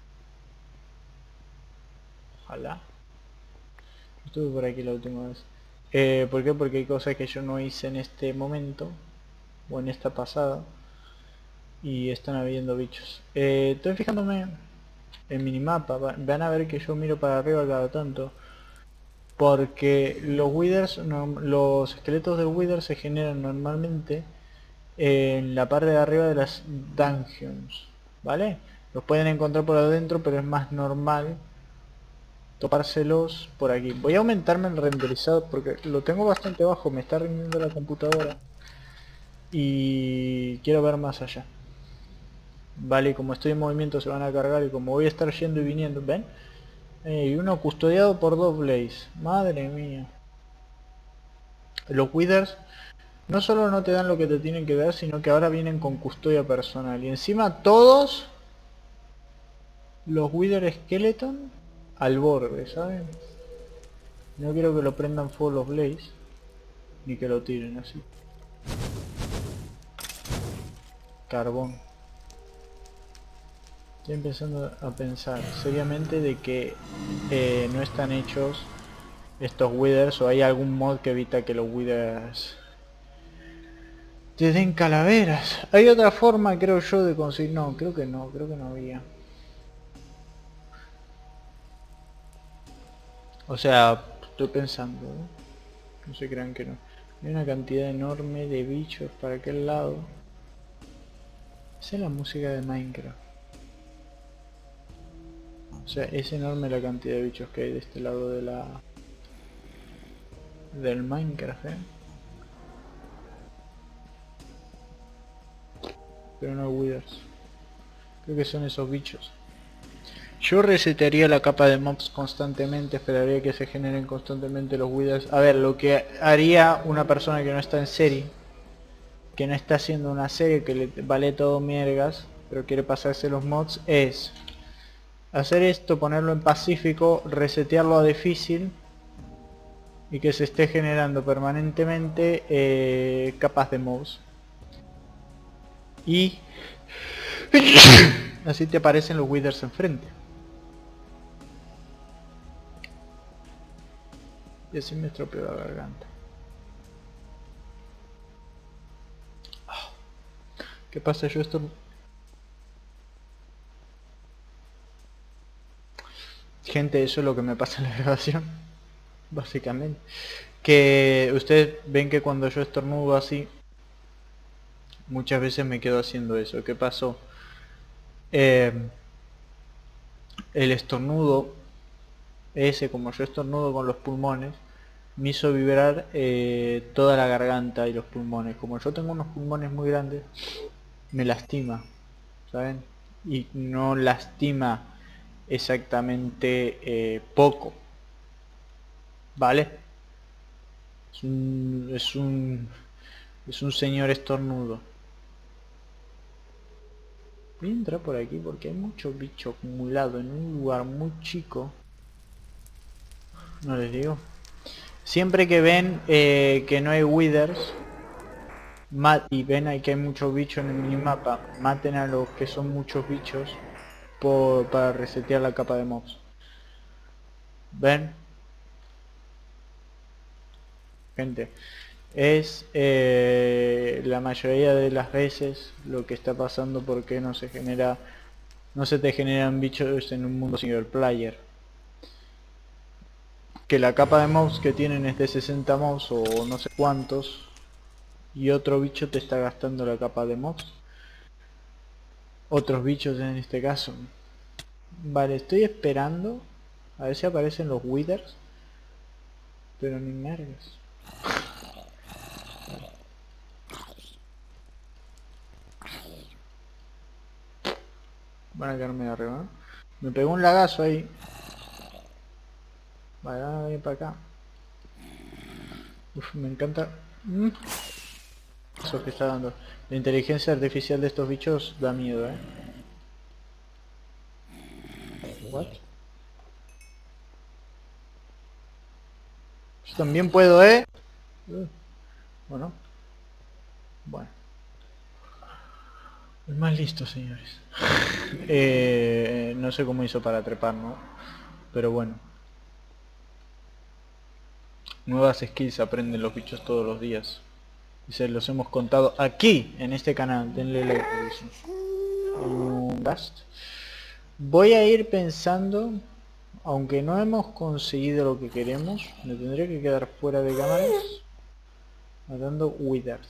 Ojalá. Estuve por aquí la última vez. ¿Por qué? Porque hay cosas que yo no hice en este momento. O en esta pasada. Y están habiendo bichos. Estoy fijándome en minimapa. Van a ver que yo miro para arriba cada tanto. Porque los withers, los esqueletos del wither se generan normalmente en la parte de arriba de las dungeons, ¿vale? Los pueden encontrar por adentro, pero es más normal topárselos por aquí. Voy a aumentarme el renderizado porque lo tengo bastante bajo, me está rindiendo la computadora y quiero ver más allá. Vale, como estoy en movimiento se van a cargar y como voy a estar yendo y viniendo, ¿ven? Y uno custodiado por dos Blaze. Madre mía. Los Withers no solo no te dan lo que te tienen que dar, sino que ahora vienen con custodia personal. Y encima todos los Wither Skeleton al borde, ¿saben? No quiero que lo prendan fuego los Blaze, ni que lo tiren así. Carbón. Estoy empezando a pensar seriamente de que no están hechos estos Withers, o hay algún mod que evita que los Withers te den calaveras. Hay otra forma, creo yo, de conseguir... No, creo que no había. O sea, estoy pensando, ¿eh? No se crean que no. Hay una cantidad enorme de bichos para aquel lado. Esa es la música de Minecraft. O sea, es enorme la cantidad de bichos que hay de este lado de la... del Minecraft, ¿eh? Pero no Withers. Creo que son esos bichos. Yo resetearía la capa de mobs constantemente, esperaría que se generen constantemente los Withers. A ver, lo que haría una persona que no está en serie, que no está haciendo una serie que le vale todo miergas, pero quiere pasarse los mods, es hacer esto, ponerlo en pacífico, resetearlo a difícil y que se esté generando permanentemente capas de mobs. Y así te aparecen los Withers enfrente. Y así me estropeó la garganta. ¿Qué pasa? Yo esto... Gente, eso es lo que me pasa en la grabación. Básicamente. Que ustedes ven que cuando yo estornudo así, muchas veces me quedo haciendo eso. ¿Qué pasó? El estornudo ese, como yo estornudo con los pulmones, me hizo vibrar toda la garganta y los pulmones. Como yo tengo unos pulmones muy grandes, me lastima, ¿saben? Y no lastima exactamente poco, ¿vale? Es un señor estornudo. Voy a entrar por aquí porque hay mucho bicho acumulado en un lugar muy chico. No les digo. Siempre que ven que no hay withers y ven ahí que hay muchos bichos en el minimapa, maten a los que son muchos bichos para resetear la capa de mobs. ¿Ven? Gente, es la mayoría de las veces lo que está pasando porque no se te generan bichos en un mundo single player. que la capa de mobs que tienen es de 60 mobs o no sé cuántos, y otro bicho te está gastando la capa de mobs. Otros bichos en este caso. Vale, estoy esperando a ver si aparecen los withers, pero ni mergas. Van a quedarme de arriba, ¿no? Me pegó un lagazo ahí. Vale, van a venir para acá. Uf, me encanta. Eso que está dando. La inteligencia artificial de estos bichos da miedo, What? Yo también puedo, Bueno. Bueno. El más listo, señores. No sé cómo hizo para trepar, ¿no? Pero bueno. Nuevas skills aprenden los bichos todos los días. Y se los hemos contado aquí, en este canal. Denle like, dicen. Un gast. Voy a ir pensando, aunque no hemos conseguido lo que queremos, me tendría que quedar fuera de cámaras matando withers.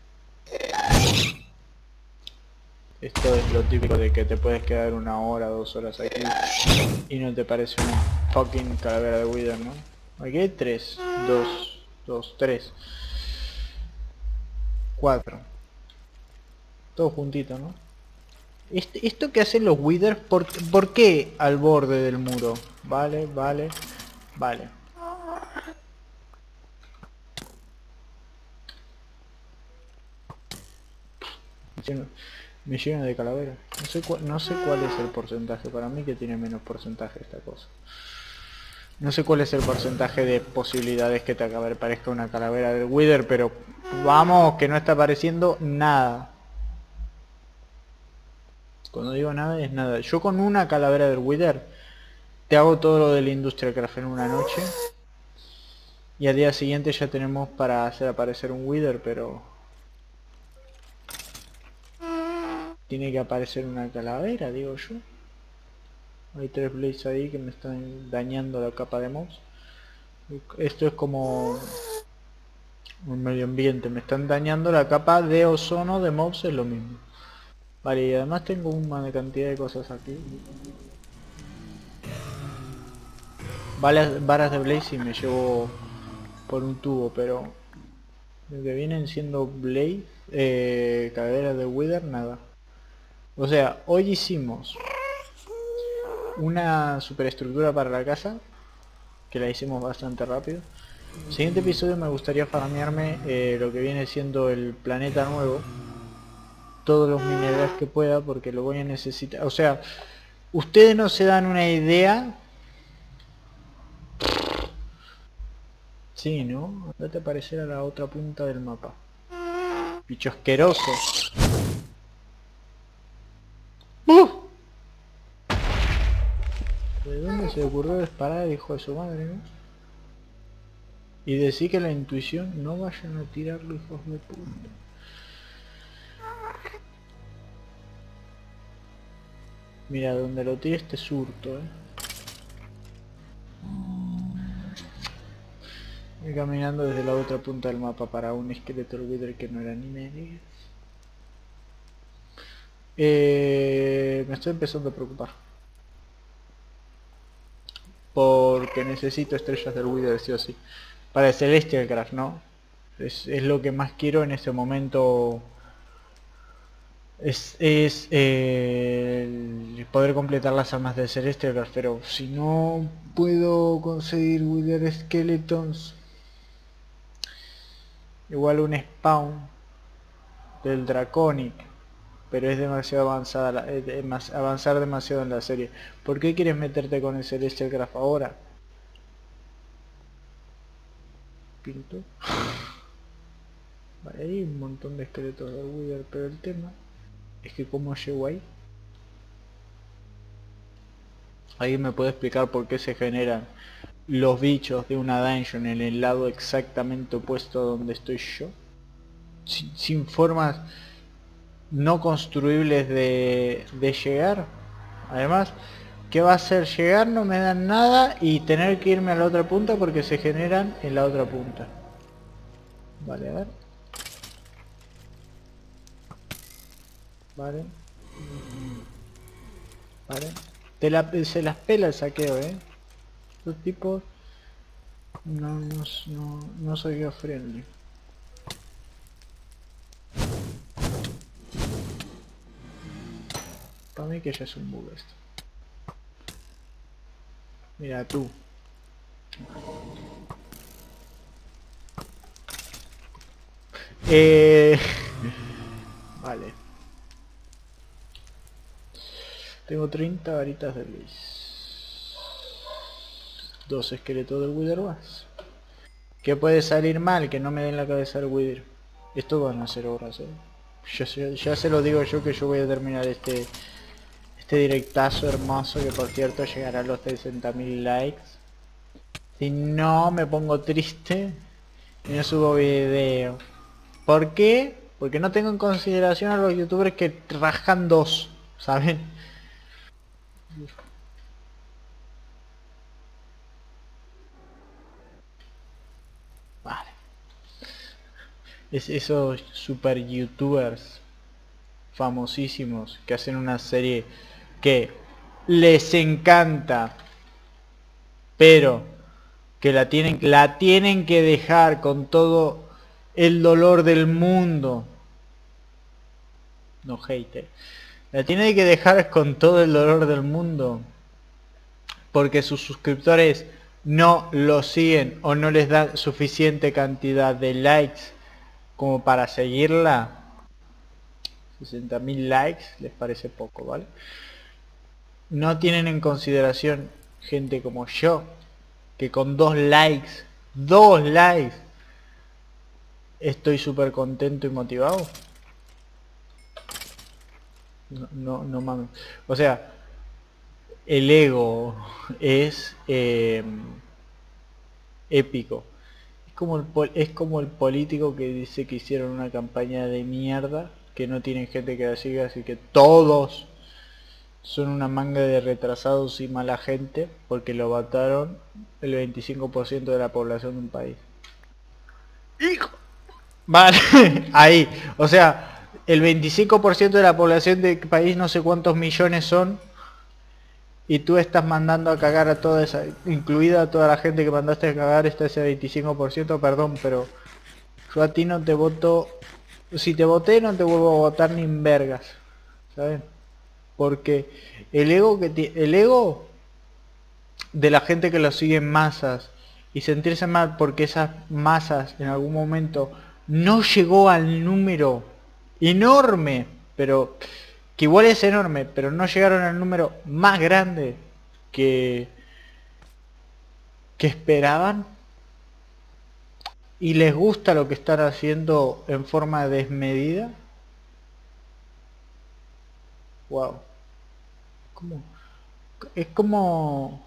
Esto es lo típico de que te puedes quedar 1 hora, 2 horas aquí y no te parece una fucking calavera de wither, ¿no? Aquí hay 3, 2, 3, 4. Todo juntito, ¿no? Esto que hacen los withers, ¿por qué al borde del muro? Vale. Me lleno de calavera. No sé cuál es el porcentaje. Para mí que tiene menos porcentaje esta cosa. No sé cuál es el porcentaje de posibilidades que te aparezca una calavera del wither, pero vamos, que no está apareciendo nada. Cuando digo nada es nada. Yo con una calavera del wither te hago todo lo del Industrial Craft en una noche. Y al día siguiente ya tenemos para hacer aparecer un wither, pero tiene que aparecer una calavera, digo yo. Hay 3 blades ahí que me están dañando la capa de mobs. Esto es como un medio ambiente, me están dañando la capa de ozono de mobs, es lo mismo. Vale, y además tengo una cantidad de cosas aquí. Varas de blaze y me llevo por un tubo, pero lo que vienen siendo blade, caderas de wither, nada. O sea, hoy hicimos una superestructura para la casa, que la hicimos bastante rápido. Siguiente episodio me gustaría farmearme lo que viene siendo el planeta nuevo, todos los minerales que pueda, porque lo voy a necesitar. O sea, ustedes no se dan una idea. Sí, ¿no? Andate a aparecer a la otra punta del mapa. Bicho asqueroso. ¿De dónde se le ocurrió disparar el hijo de su madre, no? Y decir que la intuición, no vayan a tirarlo, hijos de puta. Mira, donde lo tire este surto, Voy caminando desde la otra punta del mapa para un esqueleto wither que no era ni medio. Me estoy empezando a preocupar. Porque necesito estrellas del wither sí o sí. Para el Celestial Craft, ¿no? Es lo que más quiero en este momento. Es poder completar las armas del Celestial Craft, pero si no puedo conseguir Wither Skeletons, igual un spawn del Draconic, pero es demasiado avanzada, avanzar demasiado en la serie. ¿Por qué quieres meterte con el Celestial Craft ahora? Pinto. Vale, hay un montón de esqueletos de Wither, pero el tema es que como llego ahí. ¿Alguien me puede explicar por qué se generan los bichos de una dungeon en el lado exactamente opuesto a donde estoy yo? Sin formas no construibles de llegar. Además, ¿Qué va a hacer? Llegar, no me dan nada y tener que irme a la otra punta porque se generan en la otra punta. Vale, a ver. Vale. Vale. Se las pela el saqueo, Estos tipos... No soy yo friendly. Para mí que ya es un bug esto. Mira tú. Vale. Tengo 30 varitas de Luis. 2 esqueletos del Wither más. ¿Qué puede salir mal? Que no me den la cabeza del Wither. Esto van a ser horas, ya se lo digo yo que yo voy a terminar este directazo hermoso, que por cierto llegará a los 60.000 likes. Si no me pongo triste y no subo video. ¿Por qué? Porque no tengo en consideración a los youtubers que rajan 2, ¿saben? Vale. Es esos super youtubers famosísimos que hacen una serie que les encanta, pero que la tienen que dejar con todo el dolor del mundo. No hater. La tienen que dejar con todo el dolor del mundo porque sus suscriptores no lo siguen o no les dan suficiente cantidad de likes como para seguirla. 60.000 likes les parece poco, ¿vale? No tienen en consideración gente como yo, que con 2 likes, estoy súper contento y motivado. No mames. O sea, el ego es épico. Es como el político que dice que hicieron una campaña de mierda, que no tienen gente que la siga, así que todos son una manga de retrasados y mala gente porque lo votaron el 25% de la población de un país. ¡Hijo! Vale, ahí, o sea, el 25% de la población del país, no sé cuántos millones son, y tú estás mandando a cagar a toda esa, incluida a toda la gente que mandaste a cagar, está ese 25%, perdón, pero yo a ti no te voto, si te voté no te vuelvo a votar ni en vergas, ¿saben? Porque el ego de la gente que lo sigue en masas y sentirse mal porque esas masas en algún momento no llegó al número enorme, pero que igual es enorme, pero no llegaron al número más grande que esperaban, y les gusta lo que están haciendo en forma desmedida. Wow. Es como...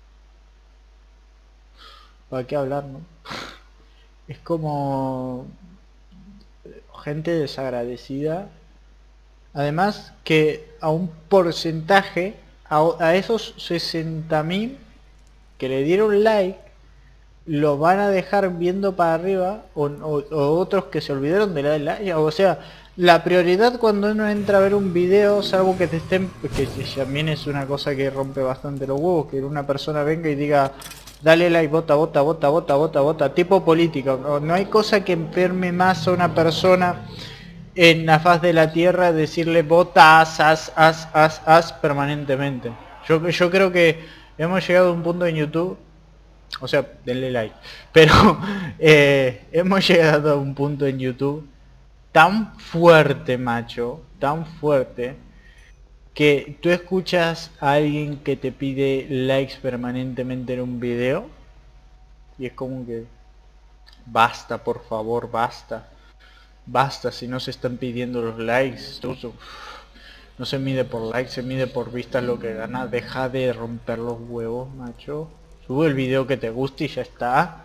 ¿Para qué hablar, no? Es como... gente desagradecida. Además que a un porcentaje, a esos 60.000 que le dieron like, lo van a dejar viendo para arriba, o otros que se olvidaron de la like. O sea, la prioridad cuando uno entra a ver un video, salvo que te estén, que también es una cosa que rompe bastante los huevos, que una persona venga y diga dale like, vota, tipo política. No hay cosa que enferme más a una persona en la faz de la tierra, decirle vota as permanentemente. Yo creo que hemos llegado a un punto en YouTube, o sea, denle like, pero hemos llegado a un punto en YouTube tan fuerte, macho, tan fuerte, que tú escuchas a alguien que te pide likes permanentemente en un video y es como que basta, por favor, basta. Basta, si no se están pidiendo los likes. No se mide por likes, se mide por vistas lo que gana. Deja de romper los huevos, macho. Sube el video que te guste y ya está.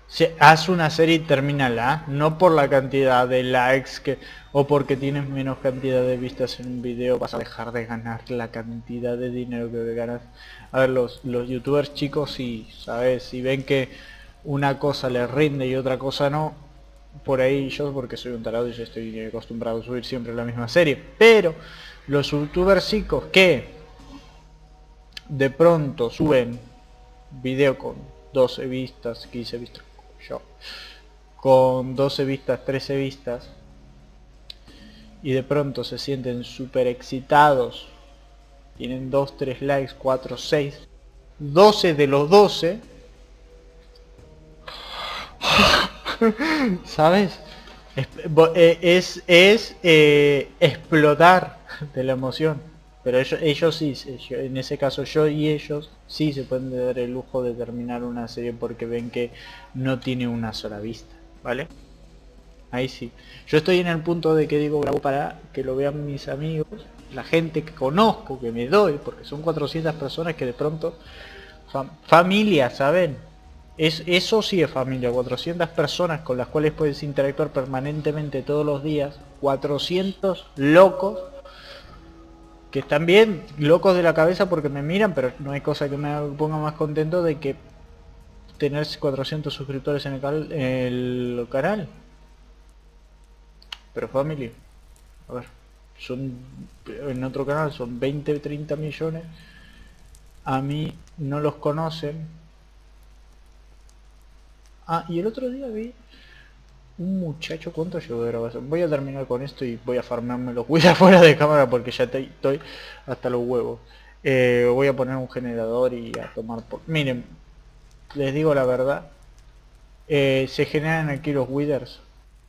Haz una serie y termínala, no por la cantidad de likes que o porque tienes menos cantidad de vistas en un video vas a dejar de ganar la cantidad de dinero que ganas. A ver, los youtubers chicos sí, sabes, si ven que una cosa les rinde y otra cosa no, por ahí yo porque soy un tarado y yo estoy acostumbrado a subir siempre la misma serie, pero los youtubers chicos que de pronto suben video con 12 vistas, 15 vistas, yo con 12 vistas, 13 vistas y de pronto se sienten súper excitados, tienen 2, 3 likes, 4, 6, 12 de los 12, ¿sabes? Es explotar de la emoción. Pero ellos sí, en ese caso yo y ellos sí se pueden dar el lujo de terminar una serie porque ven que no tiene una sola vista, ¿vale? Ahí sí. Yo estoy en el punto de que digo grabo para que lo vean mis amigos, la gente que conozco, que me doy, porque son 400 personas que de pronto... familia, ¿saben? Eso sí es familia, 400 personas con las cuales puedes interactuar permanentemente todos los días, 400 locos que están bien locos de la cabeza porque me miran, pero no hay cosa que me ponga más contento de que tener 400 suscriptores en el canal. Pero family, a ver, son en otro canal son 20, 30 millones, a mí no los conocen. Ah, y el otro día vi un muchacho, ¿cuánto llevo de grabación? Voy a terminar con esto y voy a farmarme los wheels afuera de cámara porque ya estoy hasta los huevos. Voy a poner un generador y a tomar por... Miren, les digo la verdad, se generan aquí los withers.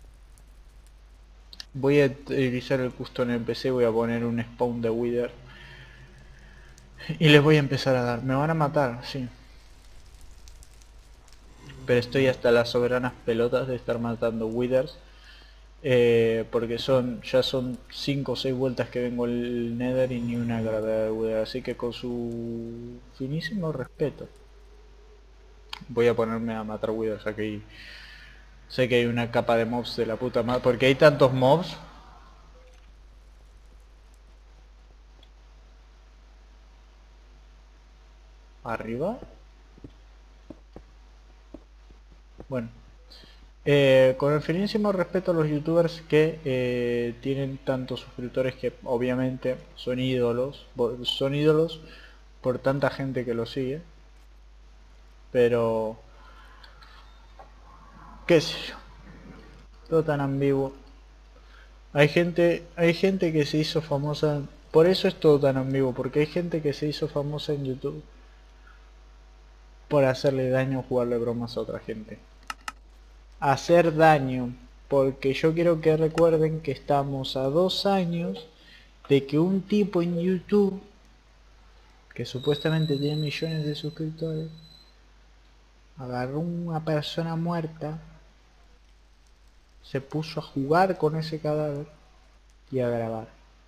Voy a utilizar el custom en PC, voy a poner un spawn de wither y les voy a empezar a dar. Me van a matar, sí, pero estoy hasta las soberanas pelotas de estar matando withers, porque ya son 5 o 6 vueltas que vengo al nether y ni una gravedad de wither, así que con su finísimo respeto voy a ponerme a matar withers aquí. Sé que hay una capa de mobs de la puta madre, porque hay tantos mobs. Arriba. Bueno, con el finísimo respeto a los youtubers que tienen tantos suscriptores que obviamente son ídolos por tanta gente que los sigue, pero qué sé yo, todo tan ambiguo. Hay gente que se hizo famosa, por eso es todo tan ambiguo, porque hay gente que se hizo famosa en YouTube por hacerle daño o jugarle bromas a otra gente. Hacer daño, porque yo quiero que recuerden que estamos a 2 años de que un tipo en YouTube que supuestamente tiene millones de suscriptores agarró una persona muerta, se puso a jugar con ese cadáver y a grabar.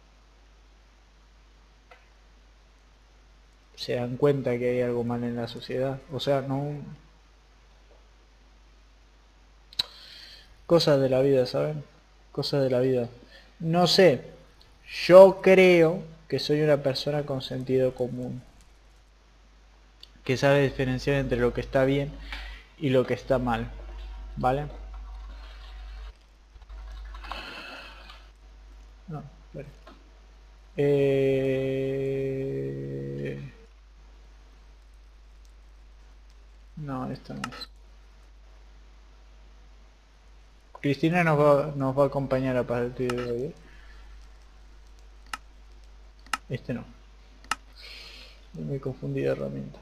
Se dan cuenta que hay algo mal en la sociedad, o sea, no... Cosas de la vida, ¿saben? Cosas de la vida. No sé, yo creo que soy una persona con sentido común, que sabe diferenciar entre lo que está bien y lo que está mal, ¿vale? No, vale. No, esto no es. Cristina nos va a acompañar a partir de hoy, ¿eh? Este no. Me confundí de herramienta.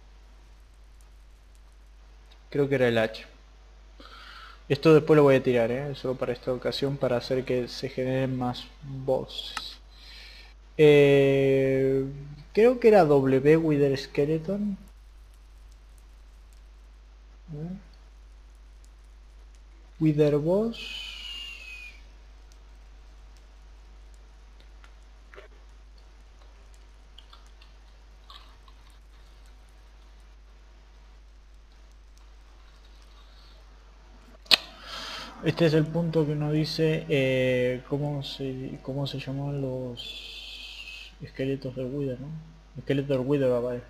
Creo que era el H. Esto después lo voy a tirar, solo para esta ocasión, para hacer que se generen más voces. Creo que era W Wither Skeleton. Wither Boss. Este es el punto que uno dice cómo se llaman los esqueletos del Wither, ¿no? Esqueleto del Wither, papá.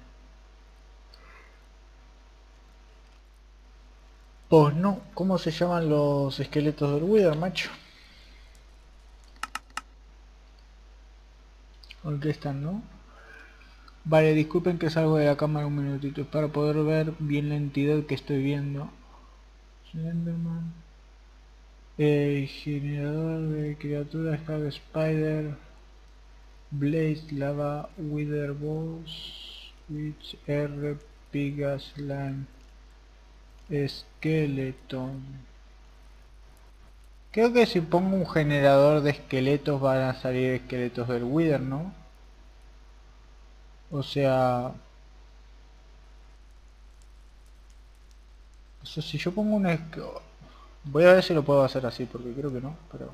Pues no, ¿cómo se llaman los esqueletos del Wither, macho? ¿Dónde están, no? Vale, disculpen que salgo de la cámara un minutito para poder ver bien la entidad que estoy viendo. Slenderman. Generador de criaturas, Hag Spider, Blaze, Lava, Wither Boss, Witch R, Piga Slime, Skeleton. Creo que si pongo un generador de esqueletos van a salir esqueletos del Wither, ¿no? O sea... si yo pongo un... Voy a ver si lo puedo hacer así, porque creo que no, pero...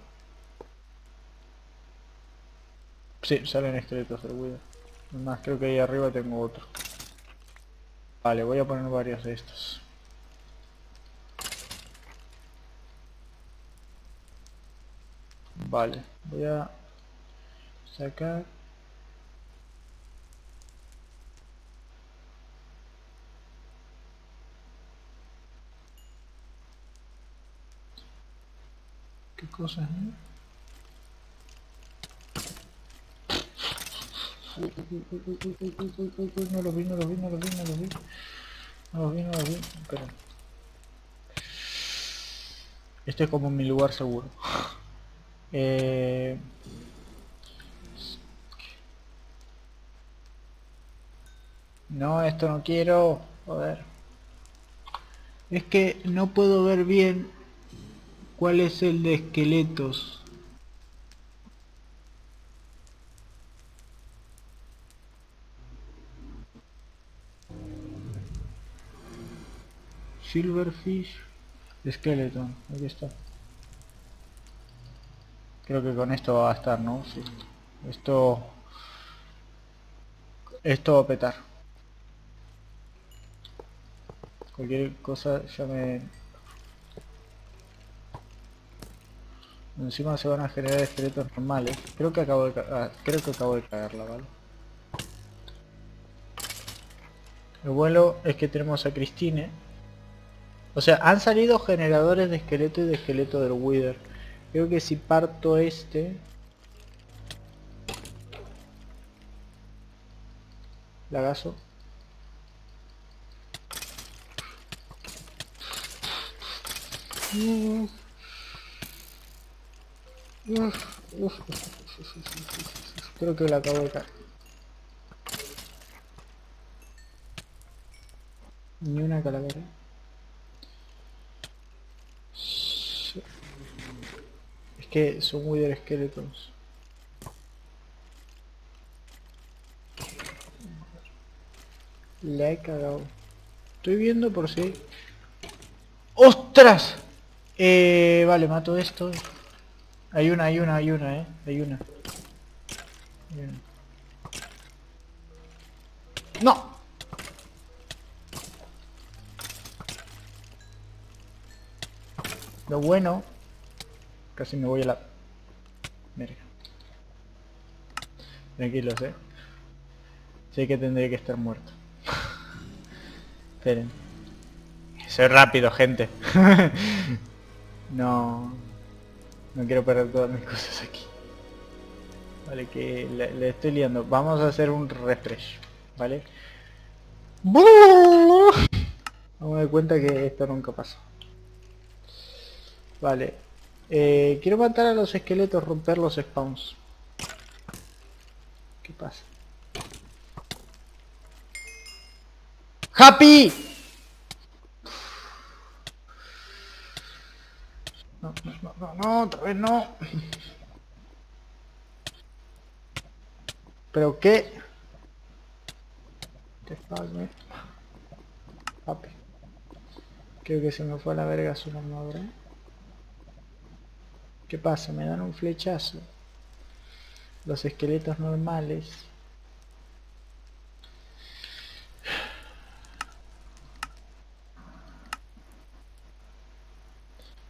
Sí, salen esqueletos del Wither. Además, creo que ahí arriba tengo otro. Vale, voy a poner varios de estos. Vale, voy a sacar... ¿Qué cosas, no? No los vi, no los vi, no los vi, no los vi. No los vi, no los vi. Espera. Este es como mi lugar seguro. No, esto no quiero. Joder. Es que no puedo ver bien cuál es el de esqueletos. Silverfish Skeleton. Aquí está. Creo que con esto va a estar, ¿no? Sí. Esto va a petar. Cualquier cosa ya me... Encima se van a generar esqueletos normales. Creo que acabo de cagarla, ¿vale? Lo bueno es que tenemos a Christine. O sea, han salido generadores de esqueleto y de esqueleto del Wither. Creo que si parto este... Lagazo. Creo que la acabo de caer. Ni una calavera. Es que son Wither Skeletons. La he cagado. Estoy viendo por si... ¡Ostras! Vale, mato esto. Hay una, Hay una. Hay una. ¡No! Lo bueno... Casi me voy a la... Verga. Tranquilos, sé que tendré que estar muerto. Esperen. Soy rápido, gente. No... No quiero perder todas mis cosas aquí. Vale, que le estoy liando. Vamos a hacer un refresh, ¿vale? Vamos a dar cuenta que esto nunca pasó. Vale. Quiero matar a los esqueletos, romper los spawns. ¿Qué pasa? ¡Happy! No, otra vez no. ¿Pero qué? ¿Qué pasa? Happy. Creo que se me fue a la verga su armadura. ¿Qué pasa? Me dan un flechazo. Los esqueletos normales.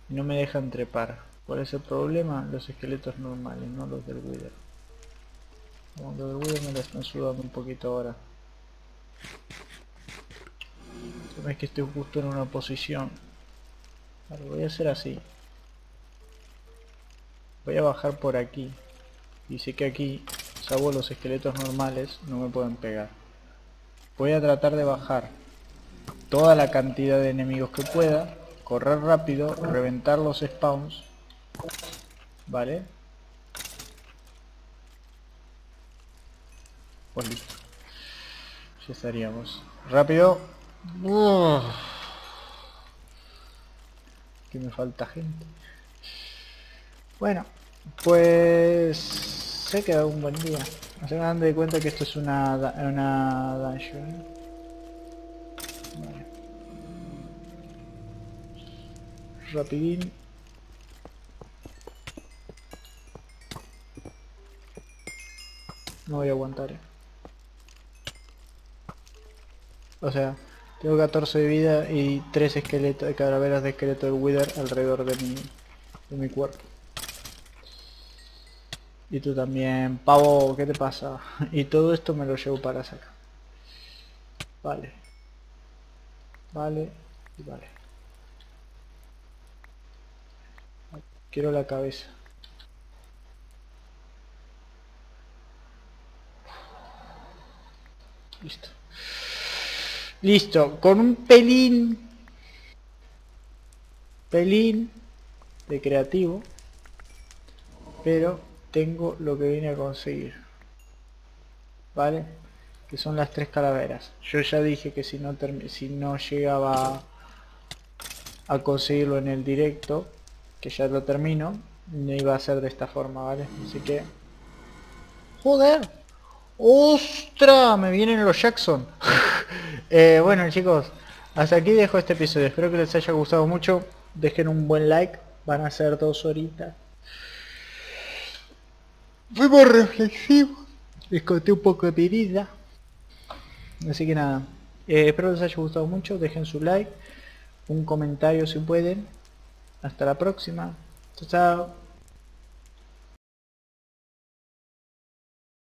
y no me dejan trepar. ¿Cuál es el problema? Los esqueletos normales, no los del Wither. Como los del Wither me la están sudando un poquito ahora. Es que estoy justo en una posición. Vale, voy a hacer así. Voy a bajar por aquí. Y sé que aquí, salvo los esqueletos normales, no me pueden pegar. Voy a tratar de bajar toda la cantidad de enemigos que pueda, correr rápido, reventar los spawns, ¿vale? Pues listo, ya estaríamos. Rápido. Uf, que me falta gente. Bueno, pues se ha quedado un buen día. No se me dan de cuenta que esto es una dungeon. Vale. Rapidín. No voy a aguantar. O sea, tengo 14 de vida y 3 esqueletos, calaveras de esqueleto del Wither alrededor de mi cuerpo. Y tú también, pavo, ¿qué te pasa? Y todo esto me lo llevo para sacar. Vale. Vale. Y vale. Quiero la cabeza. Listo. Listo. Con un pelín de creativo. Pero tengo lo que vine a conseguir. ¿Vale? Que son las 3 calaveras. Yo ya dije que si no llegaba a conseguirlo en el directo, que ya lo termino, no iba a ser de esta forma, ¿vale? Así que... ¡Joder! ¡Ostras! Me vienen los Jackson. Bueno chicos, hasta aquí dejo este episodio. Espero que les haya gustado mucho. Dejen un buen like. Van a ser 2 horitas. Fuimos reflexivos. Les conté un poco de mi vida. Así que nada. Espero que les haya gustado mucho. Dejen su like. Un comentario si pueden. Hasta la próxima. Chao, chao.